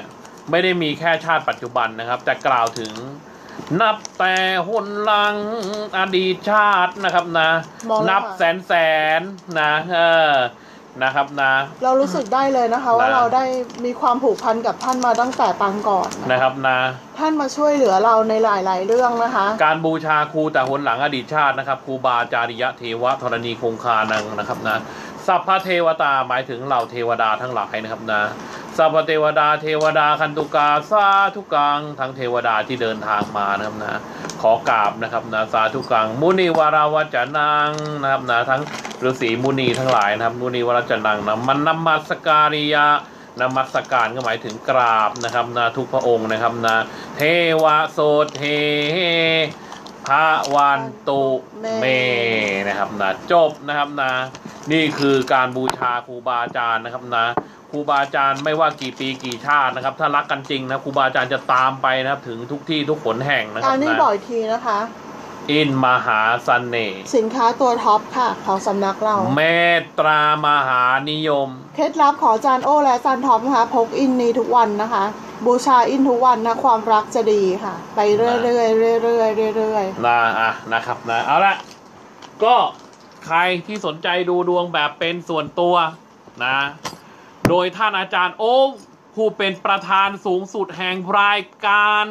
ไม่ได้มีแค่ชาติปัจจุบันนะครับแต่กล่าวถึงนับแต่หนหลังอดีตชาตินะครับนะนับแสนแสนนะเออนะครับนะเรารู้สึกได้เลยนะคะว่าเราได้มีความผูกพันกับท่านมาตั้งแต่ปางก่อนนะครับนะท่านมาช่วยเหลือเราในหลายๆเรื่องนะคะการบูชาครูแต่หนหลังอดีตชาตินะครับครูบาจาริยะเทวะธรณีคงคานังนะครับนะสัพพเทวตาหมายถึงเหล่าเทวดาทั้งหลายนะครับนะสัพพเทวดาเทวดาคันตุกาสาธุกังทั้งเทวดาที่เดินทางมานะครับนะขอกราบนะครับนะสาธุกังมุนีวาราวจนังนะครับนะทั้งฤาษีมุนีทั้งหลายนะครับมุนีวารจนังนะมันนมัสการิยะนมัสการก็หมายถึงกราบนะครับนะทุกพระองค์นะครับนะเทวะโสเทพระวันตุเมนะครับนะจบนะครับนะนี่คือการบูชาครูบาอาจารย์นะครับนะครูบาอาจารย์ไม่ว่ากี่ปีกี่ชาตินะครับถ้ารักกันจริงนะครูบาอาจารย์จะตามไปนะครับถึงทุกที่ทุกหนแห่งนะครับนะอันนี้บ่อยทีนะคะอินมหาเสน่ห์สินค้าตัวท็อปค่ะของสำนักเราเมตตามหานิยมเคล็ดลับของอาจารย์โอและอาจารย์ท็อปนะคะพกอินนี้ทุกวันนะคะบูชาอินทุกวันนะความรักจะดีค่ะไปเรื่อยๆเรื่อยๆเรื่อยๆนะอ่ะนะครับนะเอาละก็ใครที่สนใจดูดวงแบบเป็นส่วนตัวนะโดยท่านอาจารย์โอ๊คผู้เป็นประธานสูงสุดแห่งรายการ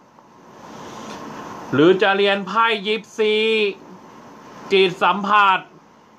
หรือจะเรียนไพ่ยิปซีจิตสัมผัส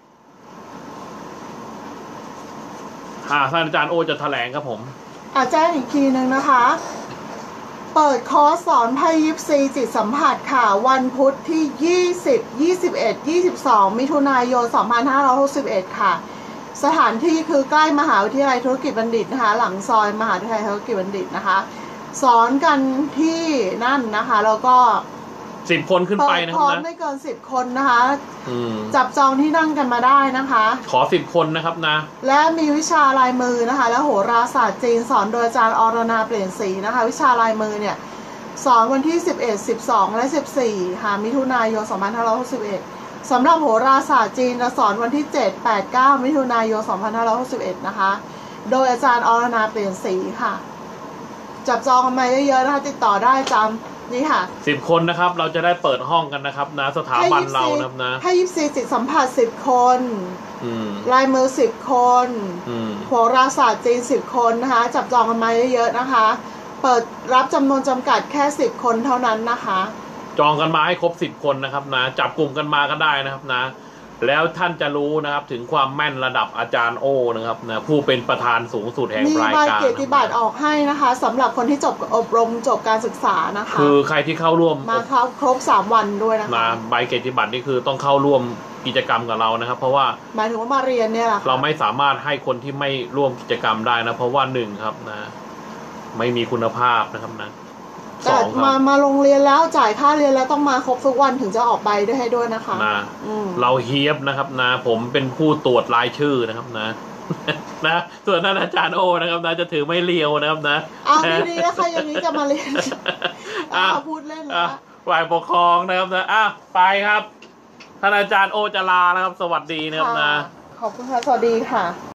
หาท่านอาจารย์โอจะแถลงครับผมอาจารย์อีกทีหนึ่งนะคะเปิดคอร์สสอนไพ่ยิปซีจิตสัมผัสค่ะวันพุธที่ยี่สิบ ยี่สิบเอ็ด ยี่สิบสองมิถุนายนสองพันห้าร้อยหกสิบเอ็ดค่ะสถานที่คือใกล้มหาวิทยาลัยธุรกิจบัณฑิตนะคะหลังซอยมหาวิทยาลัยธุรกิจบัณฑิตนะคะสอนกันที่นั่นนะคะแล้วก็สิบคนขึ้นไปนะครับนะไม่เกินสิบคนนะคะจับจองที่นั่งกันมาได้นะคะขอสิบคนนะครับนะและมีวิชาลายมือนะคะและโหราศาสตร์จีนสอนโดยอาจารย์อรณาเปลี่ยนสีนะคะวิชาลายมือเนี่ยสอนวันที่สิบเอ็ด สิบสองและสิบสี่ค่ะมิถุนายนสองพันห้าร้อยหกสิบเอ็ดสำหรับโหราศาสตร์จีนจะสอนวันที่เจ็ด แปด เก้ามิถุนายนสองพันห้าร้อยหกสิบเอ็ดนะคะโดยอาจารย์อรณาเปลี่ยนสีค่ะจับจองกันมาเยอะๆนะคะติดต่อได้จำนี่ค่ะสิบคนนะครับเราจะได้เปิดห้องกันนะครับนะสถาบันเรานะครับนะให้ยิปซีจิตสัมผัสสิบคนลายมือสิบคนโหราศาสตร์จีนสิบคนนะคะจับจองกันมาเยอะๆนะคะเปิดรับจำนวนจำกัดแค่สิบคนเท่านั้นนะคะจองกันมาให้ครบสิบคนนะครับนะจับกลุ่มกันมาก็ได้นะครับนะแล้วท่านจะรู้นะครับถึงความแม่นระดับอาจารย์โอนะครับนะผู้เป็นประธานสูงสุดแห่งรายการมีใบเกียรติบัตรออกให้นะคะสำหรับคนที่จบอบรมจบการศึกษานะคะคือใครที่เข้าร่วมมาเข้าครบสามวันด้วยนะคะนะใบเกียรติบัตรนี่คือต้องเข้าร่วมกิจกรรมกับเรานะครับเพราะว่าหมายถึงว่ามาเรียนเนี่ยแหละเราไม่สามารถให้คนที่ไม่ร่วมกิจกรรมได้นะเพราะว่าหนึ่งครับนะไม่มีคุณภาพนะครับนะแต่มามาโรงเรียนแล้วจ่ายค่าเรียนแล้วต้องมาครบทุกวันถึงจะออกใบด้วยให้ด้วยนะคะนะเราเฮียบนะครับนะผมเป็นผู้ตรวจรายชื่อนะครับนะนะส่วนท่านอาจารย์โอนะครับนะจะถือไม่เลียวนะครับนะอ้าวดีๆนะคะอย่างนี้จะมาเรียนอ้าวพูดเล่นแล้วฝ่ายปกครองนะครับนะอ้าวไปครับท่านอาจารย์โอจะลานะครับสวัสดีนะครับนะขอบคุณค่ะสวัสดีค่ะ